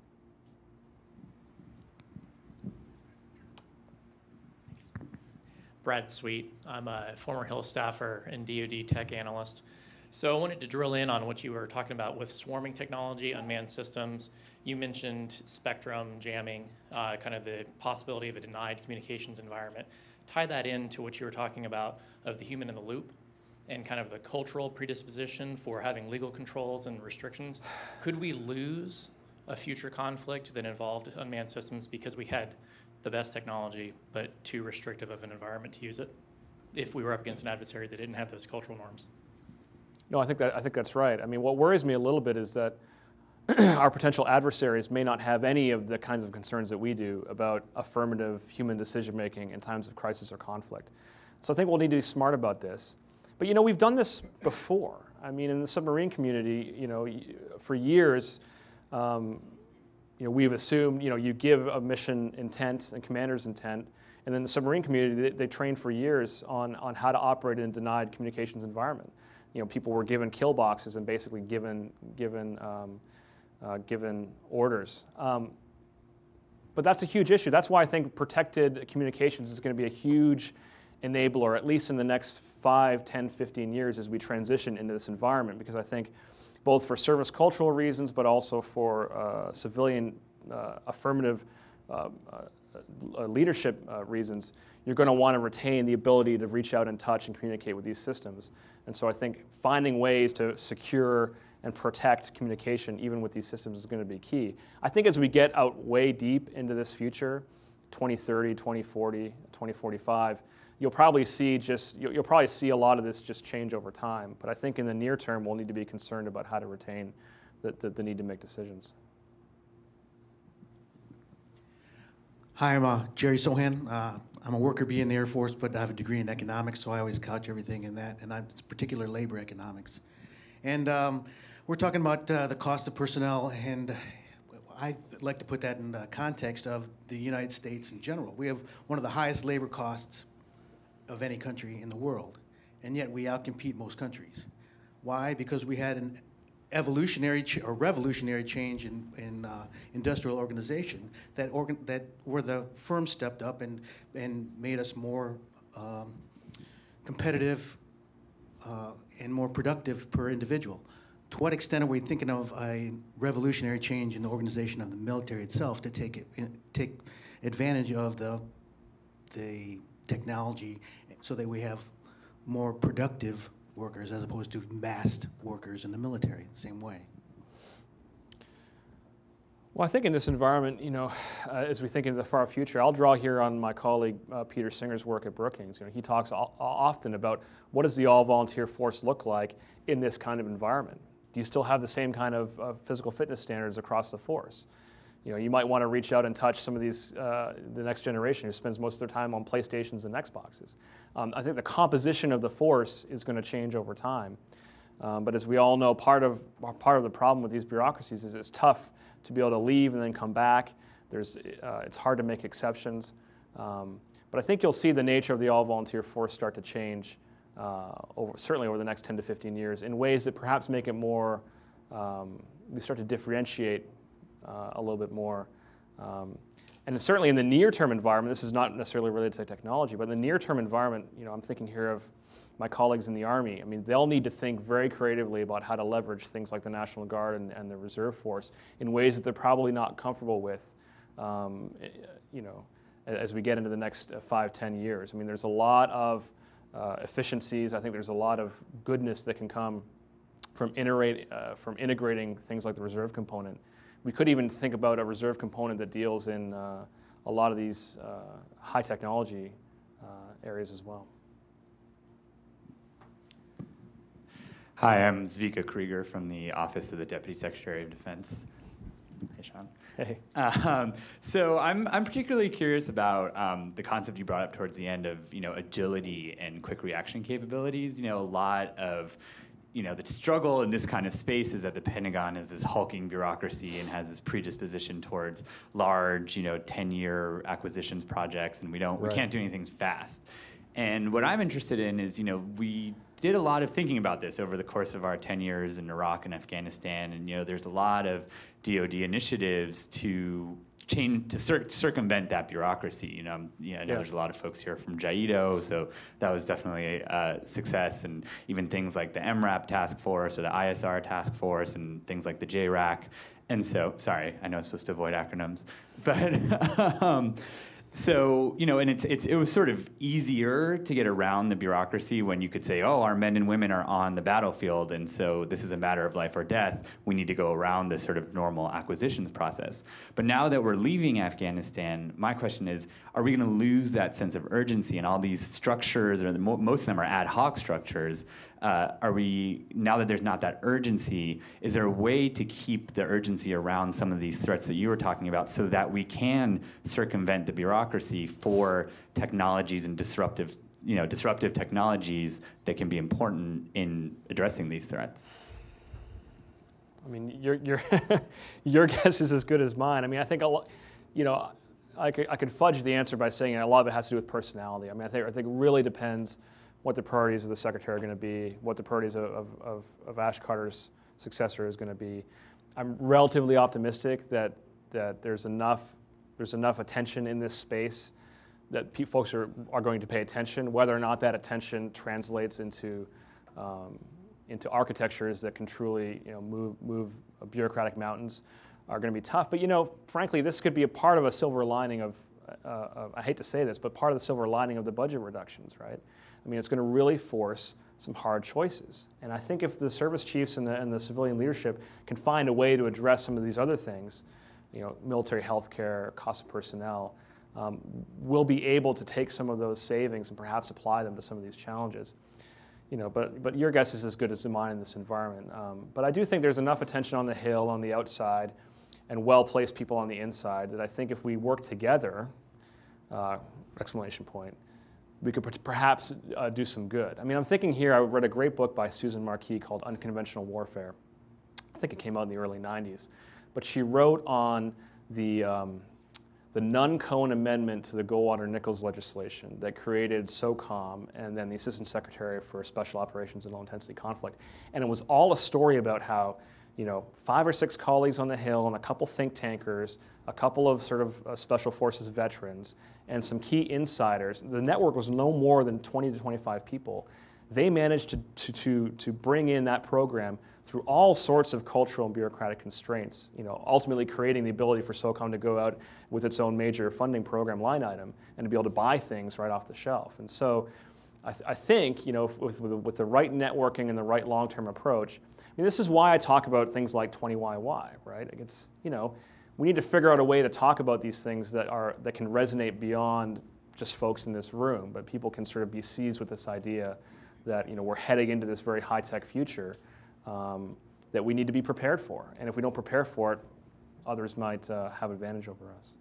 Brad Sweet. I'm a former Hill staffer and D O D tech analyst. So I wanted to drill in on what you were talking about with swarming technology, unmanned systems. You mentioned spectrum jamming, uh, kind of the possibility of a denied communications environment. Tie that into what you were talking about of the human in the loop and kind of the cultural predisposition for having legal controls and restrictions. Could we lose a future conflict that involved unmanned systems because we had the best technology, but too restrictive of an environment to use it, if we were up against an adversary that didn't have those cultural norms? No, I think that I think that's right. I mean, what worries me a little bit is that our potential adversaries may not have any of the kinds of concerns that we do about affirmative human decision making in times of crisis or conflict. So I think we'll need to be smart about this. But you know, we've done this before. I mean, in the submarine community, you know, for years. Um, You know, we've assumed, you know, you give a mission intent and commander's intent, and then the submarine community, they, they trained for years on, on how to operate in a denied communications environment. You know, people were given kill boxes and basically given, given, um, uh, given orders. Um, but that's a huge issue. That's why I think protected communications is going to be a huge enabler, at least in the next five, ten, fifteen years as we transition into this environment, because I think both for service cultural reasons, but also for uh, civilian uh, affirmative uh, uh, leadership uh, reasons, you're going to want to retain the ability to reach out and touch and communicate with these systems. And so I think finding ways to secure and protect communication even with these systems is going to be key. I think as we get out way deep into this future, twenty thirty, twenty forty, twenty forty-five, you'll probably see just you'll, you'll probably see a lot of this just change over time. But I think in the near term, we'll need to be concerned about how to retain the, the, the need to make decisions. Hi, I'm uh, Jerry Sohan. Uh, I'm a worker bee in the Air Force, but I have a degree in economics, so I always couch everything in that, and I'm it's particular labor economics. And um, we're talking about uh, the cost of personnel, and I'd like to put that in the context of the United States in general. We have one of the highest labor costs of any country in the world, and yet we outcompete most countries. Why? Because we had an evolutionary ch or revolutionary change in, in uh, industrial organization that organ that where the firm stepped up and and made us more um, competitive uh, and more productive per individual. To what extent are we thinking of a revolutionary change in the organization of the military itself to take it, take advantage of the the technology so that we have more productive workers as opposed to massed workers in the military the same way? Well, I think in this environment, you know, uh, as we think into the far future, I'll draw here on my colleague uh, Peter Singer's work at Brookings. You know, he talks o often about what does the all-volunteer force look like in this kind of environment. Do you still have the same kind of uh, physical fitness standards across the force? You know, you might want to reach out and touch some of these, uh, the next generation who spends most of their time on PlayStations and Xboxes. Um, I think the composition of the force is going to change over time. Um, but as we all know, part of, part of the problem with these bureaucracies is it's tough to be able to leave and then come back. There's, uh, it's hard to make exceptions. Um, but I think you'll see the nature of the all-volunteer force start to change, uh, over, certainly over the next ten to fifteen years, in ways that perhaps make it more, um, we start to differentiate uh, a little bit more. Um, and certainly in the near-term environment, this is not necessarily related to technology, but in the near-term environment, you know, I'm thinking here of my colleagues in the Army. I mean, they'll need to think very creatively about how to leverage things like the National Guard and, and the Reserve Force in ways that they're probably not comfortable with, um, you know, as we get into the next five, ten years. I mean, there's a lot of uh, efficiencies. I think there's a lot of goodness that can come from, integrate, uh, from integrating things like the reserve component. We could even think about a reserve component that deals in uh, a lot of these uh, high technology uh, areas as well. Hi, I'm Zvika Krieger from the Office of the Deputy Secretary of Defense. Hey, Shawn. Hey. Um, so I'm, I'm particularly curious about um, the concept you brought up towards the end of, you know, agility and quick reaction capabilities. You know, a lot of, you know, the struggle in this kind of space is that the Pentagon is this hulking bureaucracy and has this predisposition towards large, you know, ten-year acquisitions projects, and we don't, Right. we can't do anything fast. And what I'm interested in is, you know, we did a lot of thinking about this over the course of our ten years in Iraq and Afghanistan, and you know, there's a lot of D O D initiatives to change, to cir circumvent that bureaucracy. You know, yeah, I know Yeah. there's a lot of folks here from J H U, so that was definitely a success, and even things like the M RAP task force or the I S R task force and things like the J RAC. And so, sorry, I know I'm supposed to avoid acronyms, but um, so, you know, and it's, it's, it was sort of easier to get around the bureaucracy when you could say, oh, our men and women are on the battlefield, and so this is a matter of life or death. We need to go around this sort of normal acquisitions process. But now that we're leaving Afghanistan, my question is, are we going to lose that sense of urgency? And all these structures, or the, most of them are ad hoc structures, Uh, are we, now that there's not that urgency, is there a way to keep the urgency around some of these threats that you were talking about so that we can circumvent the bureaucracy for technologies and disruptive, you know, disruptive technologies that can be important in addressing these threats? I mean, your, your, your guess is as good as mine. I mean, I think, a lot, you know, I could, I could fudge the answer by saying a lot of it has to do with personality. I mean, I think, I think it really depends what the priorities of the secretary are going to be, what the priorities of, of, of Ash Carter's successor is going to be. I'm relatively optimistic that, that there's enough, there's enough attention in this space that pe folks are, are going to pay attention. Whether or not that attention translates into, um, into architectures that can truly, you know, move, move bureaucratic mountains are going to be tough. But, you know, frankly, this could be a part of a silver lining of, uh, of, I hate to say this, but part of the silver lining of the budget reductions, right? I mean, it's going to really force some hard choices. And I think if the service chiefs and the, and the civilian leadership can find a way to address some of these other things, you know, military health care, cost of personnel, um, we'll be able to take some of those savings and perhaps apply them to some of these challenges. You know, but, but your guess is as good as mine in this environment. Um, but I do think there's enough attention on the Hill, on the outside, and well-placed people on the inside that I think if we work together, uh, exclamation point, we could perhaps uh, do some good. I mean, I'm thinking here, I read a great book by Susan Marquis called Unconventional Warfare. I think it came out in the early nineties. But she wrote on the, um, the Nunn-Cohen amendment to the Goldwater-Nichols legislation that created SOCOM and then the Assistant Secretary for Special Operations and Low-Intensity Conflict. And it was all a story about how, you know, five or six colleagues on the Hill and a couple think tankers, a couple of sort of uh, Special Forces veterans, and some key insiders. The network was no more than twenty to twenty-five people. They managed to, to, to, to bring in that program through all sorts of cultural and bureaucratic constraints, you know, ultimately creating the ability for SOCOM to go out with its own major funding program line item and to be able to buy things right off the shelf. And so I, th I think, you know, with, with, with the right networking and the right long-term approach, I mean, this is why I talk about things like twenty Y Y, right? It's, you know, we need to figure out a way to talk about these things that, are, that can resonate beyond just folks in this room, but people can sort of be seized with this idea that, you know, we're heading into this very high-tech future um, that we need to be prepared for. And if we don't prepare for it, others might uh, have advantage over us.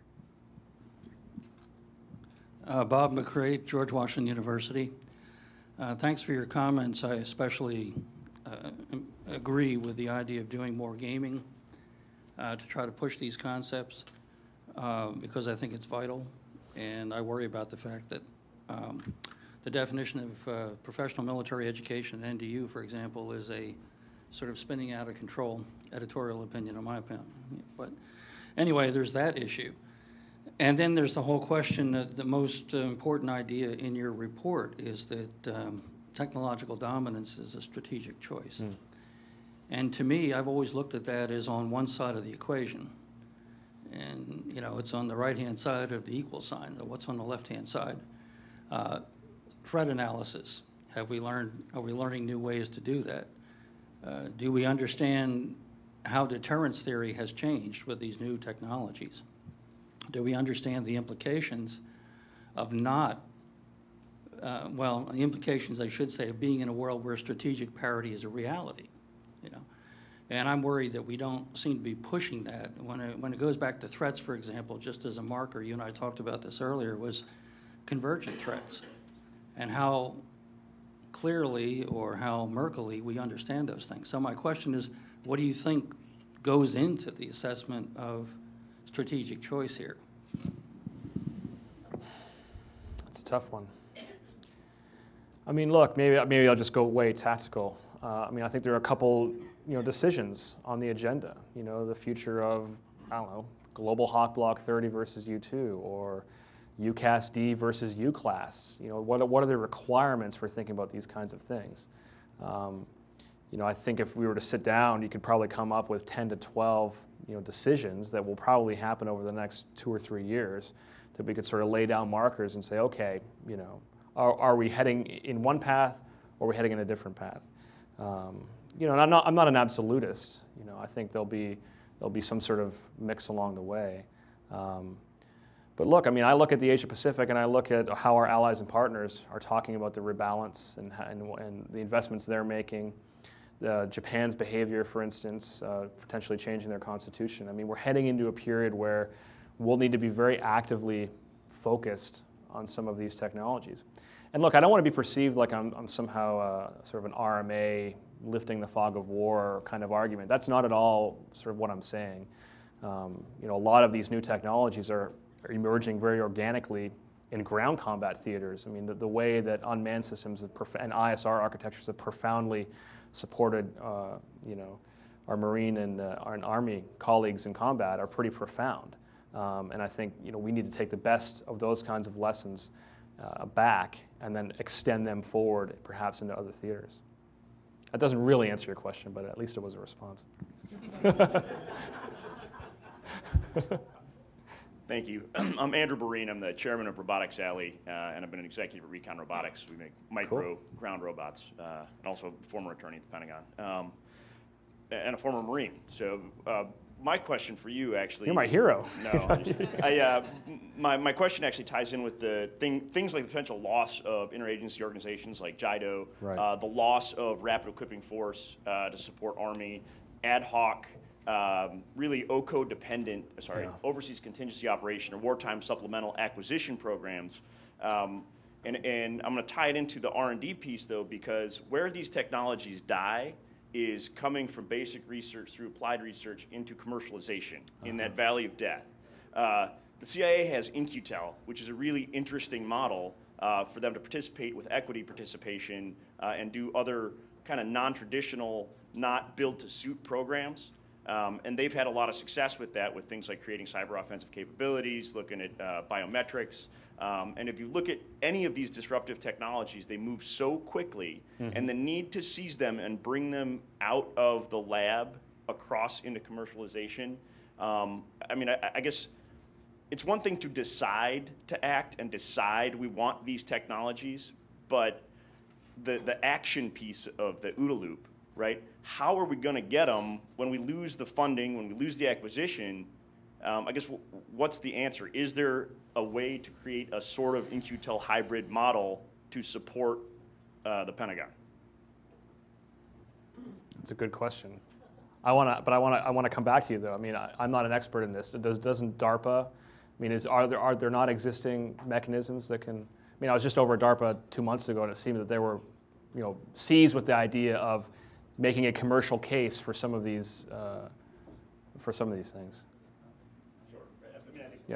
Uh, Bob McCray, George Washington University. Uh, thanks for your comments. I especially uh, agree with the idea of doing more gaming uh, to try to push these concepts uh, because I think it's vital. And I worry about the fact that um, the definition of uh, professional military education at N D U, for example, is a sort of spinning out of control editorial opinion, in my opinion. But anyway, there's that issue. And then there's the whole question that the most uh, important idea in your report is that um, technological dominance is a strategic choice. Mm. And to me, I've always looked at that as on one side of the equation. And, you know, it's on the right-hand side of the equal sign. What's on the left-hand side? Uh, threat analysis. Have we learned, are we learning new ways to do that? Uh, do we understand how deterrence theory has changed with these new technologies? Do we understand the implications of not, uh, well, the implications, I should say, of being in a world where strategic parity is a reality, you know? And I'm worried that we don't seem to be pushing that. When it, when it goes back to threats, for example, just as a marker, you and I talked about this earlier, was convergent threats and how clearly or how murkily we understand those things. So my question is, what do you think goes into the assessment of strategic choice here? It's a tough one. I mean, look, maybe maybe I'll just go way tactical. Uh, I mean, I think there are a couple, you know, decisions on the agenda. You know, the future of, I don't know, Global Hawk Block thirty versus U two, or U CAS D versus U class. You know, what what are the requirements for thinking about these kinds of things? Um, you know, I think if we were to sit down, you could probably come up with ten to twelve, you know, decisions that will probably happen over the next two or three years that we could sort of lay down markers and say, okay, you know, are, are we heading in one path or are we heading in a different path? Um, you know, and I'm not, I'm not an absolutist. You know, I think there'll be, there'll be some sort of mix along the way. Um, but look, I mean, I look at the Asia Pacific and I look at how our allies and partners are talking about the rebalance and, and, and the investments they're making. Uh, Japan's behavior, for instance, uh, potentially changing their constitution. I mean, we're heading into a period where we'll need to be very actively focused on some of these technologies. And look, I don't want to be perceived like I'm, I'm somehow uh, sort of an R M A, lifting the fog of war kind of argument. That's not at all sort of what I'm saying. Um, you know, a lot of these new technologies are, are emerging very organically in ground combat theaters. I mean, the, the way that unmanned systems have and I S R architectures have profoundly supported, uh, you know, our Marine and uh, our Army colleagues in combat are pretty profound. Um, and I think, you know, we need to take the best of those kinds of lessons uh, back and then extend them forward, perhaps into other theaters. That doesn't really answer your question, but at least it was a response. Thank you. I'm Andrew Boreen. I'm the chairman of Robotics Alley, uh, and I've been an executive at Recon Robotics. We make micro cool. ground robots, uh, and also a former attorney at the Pentagon, um, and a former Marine. So uh, my question for you, actually... You're my hero. No. I, uh, my, my question actually ties in with the thing, things like the potential loss of interagency organizations like J H U, right. uh, the loss of rapid equipping force uh, to support Army, ad hoc, Um, really O C O dependent, sorry, yeah. overseas contingency operation or wartime supplemental acquisition programs. Um, and, and I'm going to tie it into the R and D piece, though, because where these technologies die is coming from basic research through applied research into commercialization uh-huh. in that valley of death. Uh, the C I A has I N Q T E L, which is a really interesting model uh, for them to participate with equity participation uh, and do other kind of non-traditional, not build-to-suit programs. Um, and they've had a lot of success with that, with things like creating cyber offensive capabilities, looking at uh, biometrics. Um, and if you look at any of these disruptive technologies, they move so quickly, mm-hmm. and the need to seize them and bring them out of the lab across into commercialization. Um, I mean, I, I guess it's one thing to decide to act and decide we want these technologies, but the, the action piece of the OODA loop, right? How are we going to get them when we lose the funding, when we lose the acquisition? Um, I guess w what's the answer? Is there a way to create a sort of I N Q T E L hybrid model to support uh, the Pentagon? That's a good question. I want to, but I want to, I want to come back to you though. I mean, I, I'm not an expert in this. Does, doesn't DARPA? I mean, is are there are there not existing mechanisms that can mean, I was just over at DARPA two months ago, and it seemed that they were, you know, seized with the idea of making a commercial case for some of these, uh, for some of these things. Sure. I mean, I think Yeah.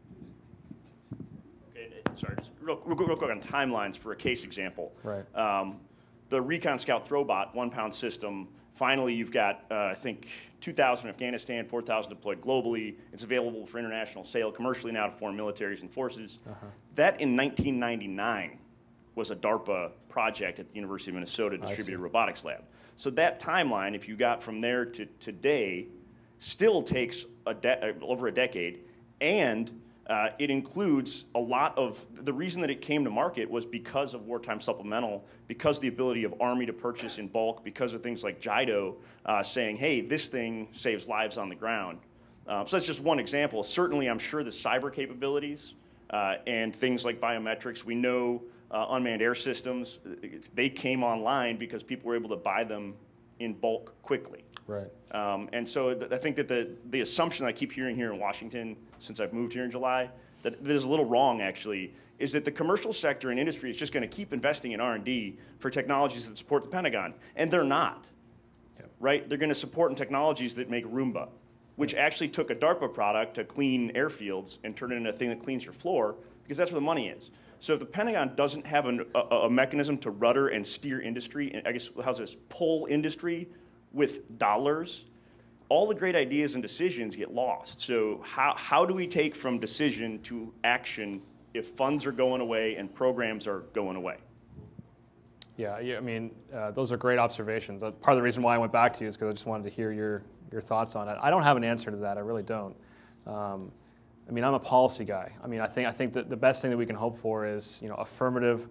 Okay, sorry, just real, real, real quick on timelines for a case example. Right. Um, the Recon Scout Throwbot one-pound system, finally you've got, uh, I think, two thousand in Afghanistan, four thousand deployed globally. It's available for international sale commercially now to foreign militaries and forces. Uh-huh. That in nineteen ninety-nine was a DARPA project at the University of Minnesota Distributed Robotics Lab. So that timeline, if you got from there to today, still takes a de- over a decade, and uh, it includes a lot of, the reason that it came to market was because of wartime supplemental, because the ability of Army to purchase in bulk, because of things like J H U uh, saying, hey, this thing saves lives on the ground. Uh, so that's just one example. Certainly, I'm sure the cyber capabilities uh, and things like biometrics, we know uh, unmanned air systems, they came online because people were able to buy them in bulk quickly. Right. Um, and so th- I think that the, the assumption I keep hearing here in Washington since I've moved here in July, that, that is a little wrong actually, is that the commercial sector and industry is just going to keep investing in R and D for technologies that support the Pentagon. And they're not, Yep. right? They're going to support in technologies that make Roomba, which actually took a DARPA product to clean airfields and turn it into a thing that cleans your floor, because that's where the money is. So if the Pentagon doesn't have an, a, a mechanism to rudder and steer industry, and I guess how's this, pull industry with dollars, all the great ideas and decisions get lost. So how, how do we take from decision to action if funds are going away and programs are going away? Yeah, yeah, I mean, uh, those are great observations. Uh, part of the reason why I went back to you is because I just wanted to hear your, your thoughts on it. I don't have an answer to that, I really don't. Um, I mean, I'm a policy guy. I mean, I think, I think that the best thing that we can hope for is, you know, affirmative,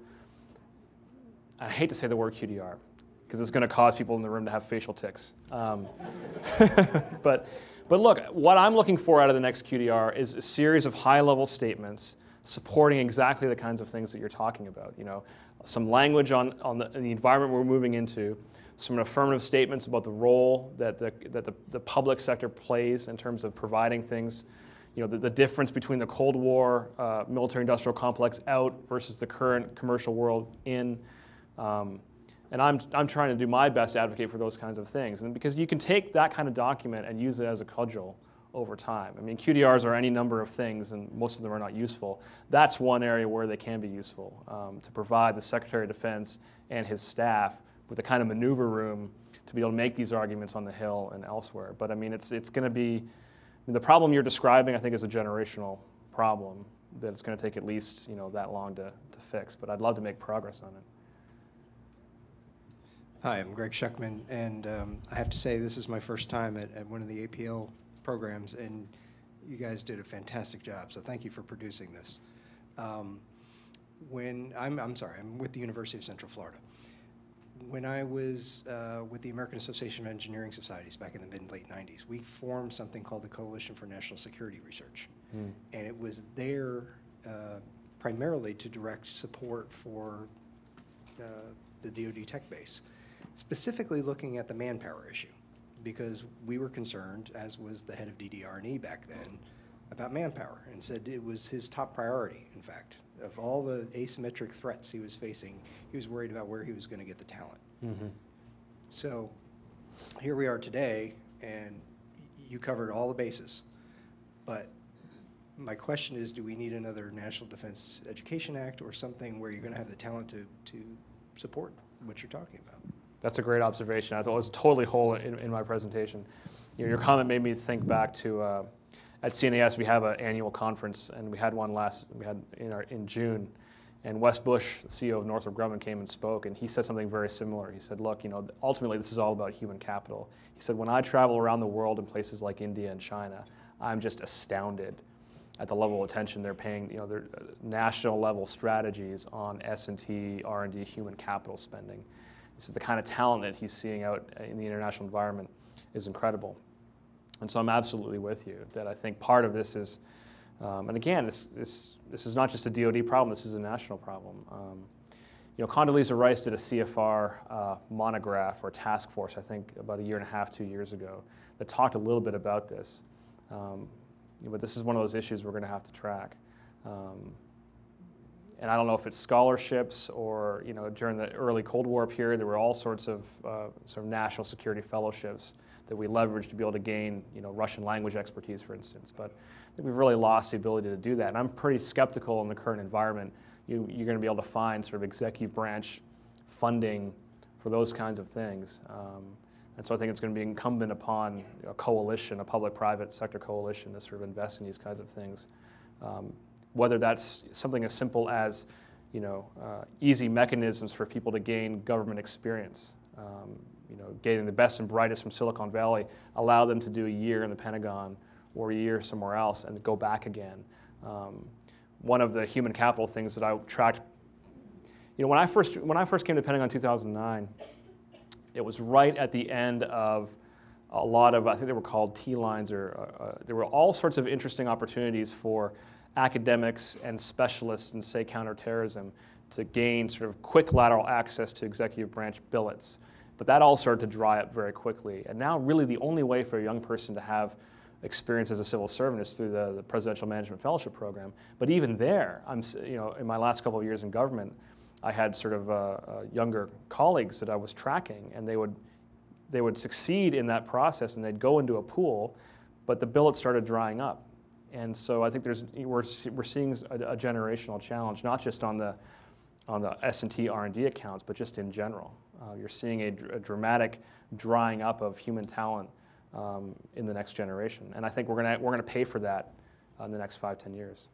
I hate to say the word Q D R, because it's going to cause people in the room to have facial tics. Um, but, but look, what I'm looking for out of the next Q D R is a series of high-level statements supporting exactly the kinds of things that you're talking about. You know, some language on, on the, the environment we're moving into, some affirmative statements about the role that the, that the, the public sector plays in terms of providing things. You know, the, the difference between the Cold War uh, military-industrial complex out versus the current commercial world in. Um, and I'm, I'm trying to do my best to advocate for those kinds of things. And because you can take that kind of document and use it as a cudgel over time. I mean, Q D Rs are any number of things, and most of them are not useful. That's one area where they can be useful, um, to provide the Secretary of Defense and his staff with the kind of maneuver room to be able to make these arguments on the Hill and elsewhere. But I mean, it's, it's going to be, I mean, the problem you're describing, I think, is a generational problem that it's going to take at least, you know, that long to, to fix. But I'd love to make progress on it. Hi, I'm Greg Schuckman, and um, I have to say this is my first time at, at one of the A P L programs, and you guys did a fantastic job, so thank you for producing this. Um, when I'm, I'm sorry, I'm with the University of Central Florida. When I was uh, with the American Association of Engineering Societies back in the mid-late nineties, we formed something called the Coalition for National Security Research. Mm. And it was there uh, primarily to direct support for uh, the D O D tech base, specifically looking at the manpower issue, because we were concerned, as was the head of D D R and E back then, about manpower, and said it was his top priority, in fact. Of all the asymmetric threats he was facing, he was worried about where he was going to get the talent. Mm-hmm. So here we are today, and you covered all the bases. But my question is, do we need another National Defense Education Act or something where you're going to have the talent to, to support what you're talking about? That's a great observation. I thought it was totally whole in, in my presentation. You know, your comment made me think back to uh, at C N A S we have an annual conference, and we had one last we had in our in June, and Wes Bush, the C E O of Northrop Grumman, came and spoke, and he said something very similar. He said, "Look, you know, ultimately this is all about human capital." He said, "When I travel around the world in places like India and China, I'm just astounded at the level of attention they're paying. You know, their uh, national level strategies on S and T, R and D, human capital spending. This is the kind of talent that he's seeing out in the international environment is incredible." And so I'm absolutely with you that I think part of this is, um, and again, this, this, this is not just a D O D problem, this is a national problem. Um, you know, Condoleezza Rice did a C F R uh, monograph or task force, I think about a year and a half, two years ago, that talked a little bit about this. Um, but this is one of those issues we're going to have to track. Um, and I don't know if it's scholarships or, you know, during the early Cold War period, there were all sorts of uh, sort of national security fellowships that we leveraged to be able to gain, you know, Russian language expertise, for instance. But I think we've really lost the ability to do that. And I'm pretty skeptical in the current environment. You, you're going to be able to find sort of executive branch funding for those kinds of things. Um, and so I think it's going to be incumbent upon a coalition, a public-private sector coalition, to sort of invest in these kinds of things. Um, whether that's something as simple as, you know, uh, easy mechanisms for people to gain government experience. Um, you know, getting the best and brightest from Silicon Valley, allow them to do a year in the Pentagon or a year somewhere else and go back again. Um, one of the human capital things that I tracked, you know, when I first when I first came to the Pentagon in two thousand nine, it was right at the end of a lot of, I think they were called T-lines, or uh, there were all sorts of interesting opportunities for academics and specialists in, say, counterterrorism to gain sort of quick lateral access to executive branch billets. But that all started to dry up very quickly. And now really the only way for a young person to have experience as a civil servant is through the, the Presidential Management Fellowship Program. But even there, I'm, you know, in my last couple of years in government, I had sort of uh, uh, younger colleagues that I was tracking, and they would, they would succeed in that process, and they'd go into a pool, but the billets started drying up. And so I think there's, we're, we're seeing a, a generational challenge, not just on the, on the S and T R and D accounts, but just in general. Uh, you're seeing a, a dramatic drying up of human talent um, in the next generation. And I think we're going we're gonna pay for that uh, in the next five, ten years.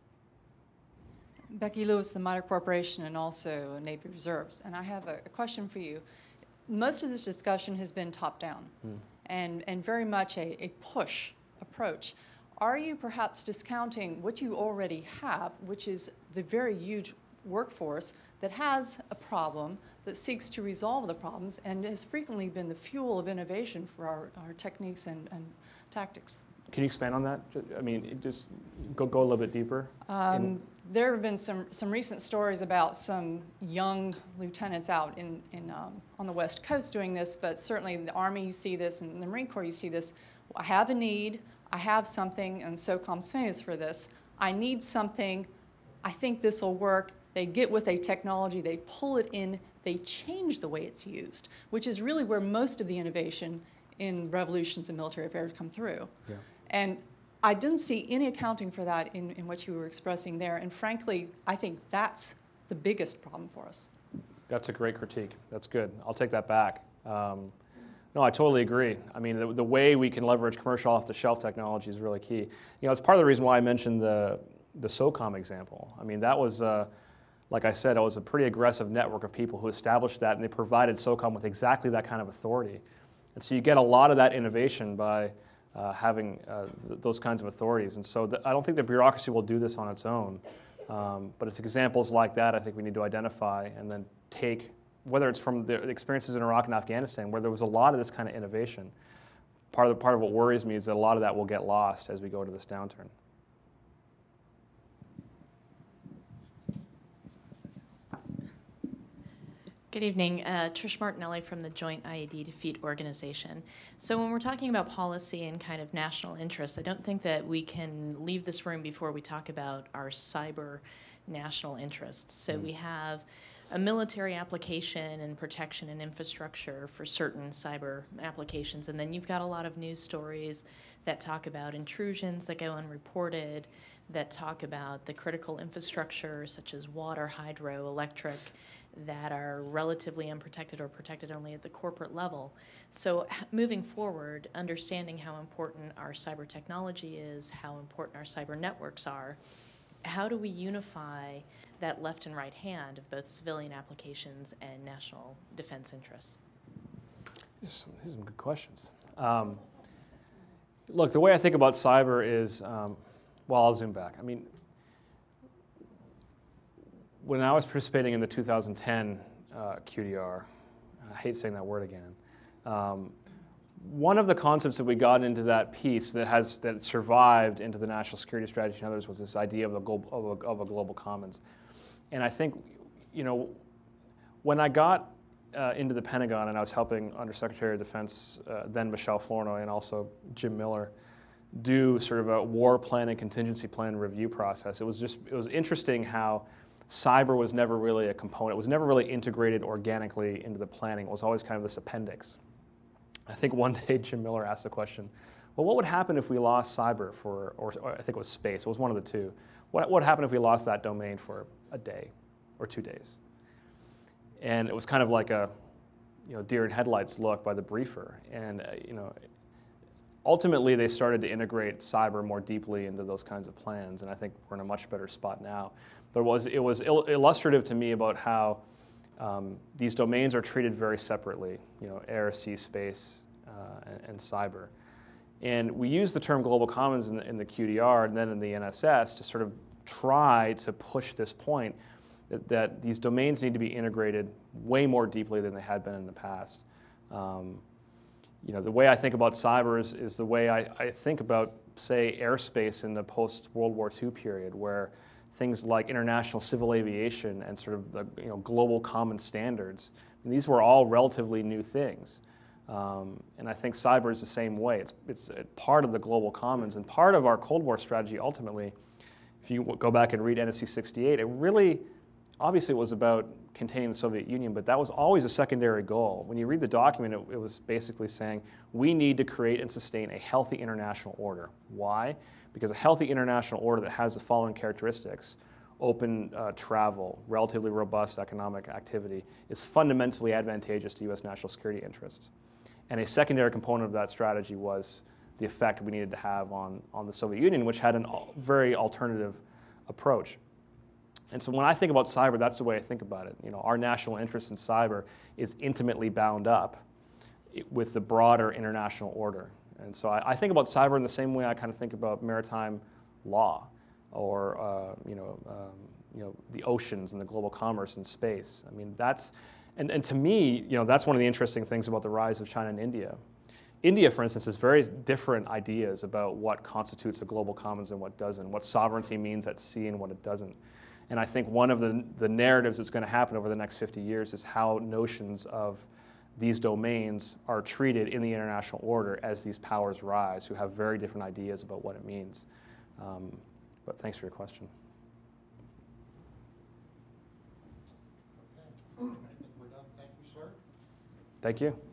Becky Lewis, the Miter Corporation, and also Navy Reserves. And I have a, a question for you. Most of this discussion has been top-down hmm. and, and very much a, a push approach. Are you perhaps discounting what you already have, which is the very huge workforce that has a problem, that seeks to resolve the problems, and has frequently been the fuel of innovation for our, our techniques and, and tactics? Can you expand on that? I mean, just go, go a little bit deeper. Um, there have been some, some recent stories about some young lieutenants out in, in, um, on the West Coast doing this, but certainly in the Army you see this, and in the Marine Corps you see this. I have a need, I have something, and SOCOM's famous for this. I need something, I think this will work. They get with a technology, they pull it in, they change the way it's used, which is really where most of the innovation in revolutions and military affairs come through. Yeah. And I didn't see any accounting for that in, in what you were expressing there. And frankly, I think that's the biggest problem for us. That's a great critique. That's good. I'll take that back. Um, no, I totally agree. I mean, the, the way we can leverage commercial off-the-shelf technology is really key. You know, it's part of the reason why I mentioned the, the SOCOM example. I mean, that was, uh, like I said, it was a pretty aggressive network of people who established that, and they provided SOCOM with exactly that kind of authority. And so you get a lot of that innovation by Uh, having uh, th those kinds of authorities. And so the, I don't think the bureaucracy will do this on its own, um, but it's examples like that I think we need to identify and then take, whether it's from the experiences in Iraq and Afghanistan, where there was a lot of this kind of innovation. Part of, the, part of what worries me is that a lot of that will get lost as we go into this downturn. Good evening. Uh, Trish Martinelli from the Joint I E D Defeat Organization. So when we're talking about policy and kind of national interests, I don't think that we can leave this room before we talk about our cyber national interests. So we have a military application and protection and infrastructure for certain cyber applications, and then you've got a lot of news stories that talk about intrusions that go unreported, that talk about the critical infrastructure such as water, hydro, electric, that are relatively unprotected or protected only at the corporate level. So moving forward, understanding how important our cyber technology is, how important our cyber networks are, how do we unify that left and right hand of both civilian applications and national defense interests? These are some, these are some good questions. Um, look, the way I think about cyber is, um, well, I'll zoom back. I mean, when I was participating in the two thousand ten uh, Q D R, I hate saying that word again, um, one of the concepts that we got into that piece that has that survived into the national security strategy and others was this idea of a global, of a, of a global commons. And I think, you know, when I got uh, into the Pentagon and I was helping Undersecretary of Defense, uh, then Michelle Flournoy, and also Jim Miller, do sort of a war plan and contingency plan review process, it was just, it was interesting how cyber was never really a component. It was never really integrated organically into the planning. It was always kind of this appendix. I think one day Jim Miller asked the question, well, what would happen if we lost cyber for, or, or I think it was space, it was one of the two. What would happen if we lost that domain for a day or two days? And it was kind of like a, you know, deer in headlights look by the briefer. And, uh, you know, ultimately they started to integrate cyber more deeply into those kinds of plans, and I think we're in a much better spot now. But it was, it was il illustrative to me about how um, these domains are treated very separately, you know, air, sea, space, uh, and, and cyber. And we use the term global commons in the, in the Q D R and then in the N S S to sort of try to push this point that, that these domains need to be integrated way more deeply than they had been in the past. Um, you know, the way I think about cyber is, is the way I, I think about, say, airspace in the post-World War Two period, where things like international civil aviation and sort of the, you know, global common standards, and these were all relatively new things. Um, and I think cyber is the same way. It's, it's a part of the global commons, and part of our Cold War strategy ultimately, if you go back and read N S C sixty-eight, it really, obviously it was about containing the Soviet Union, but that was always a secondary goal. When you read the document, it, it was basically saying, we need to create and sustain a healthy international order. Why? Because a healthy international order that has the following characteristics: open uh, travel, relatively robust economic activity, is fundamentally advantageous to U S national security interests. And a secondary component of that strategy was the effect we needed to have on, on the Soviet Union, which had a al very alternative approach. And so when I think about cyber, that's the way I think about it. You know, our national interest in cyber is intimately bound up with the broader international order. And so I, I think about cyber in the same way I kind of think about maritime law, or uh, you know, um, you know, the oceans and the global commerce and space. I mean, that's, and, and to me, you know, that's one of the interesting things about the rise of China and India. India, for instance, has very different ideas about what constitutes a global commons and what doesn't, what sovereignty means at sea and what it doesn't. And I think one of the, the narratives that's going to happen over the next fifty years is how notions of these domains are treated in the international order as these powers rise, who have very different ideas about what it means. Um, but thanks for your question. Okay. I think we're done. Thank you, sir. Thank you.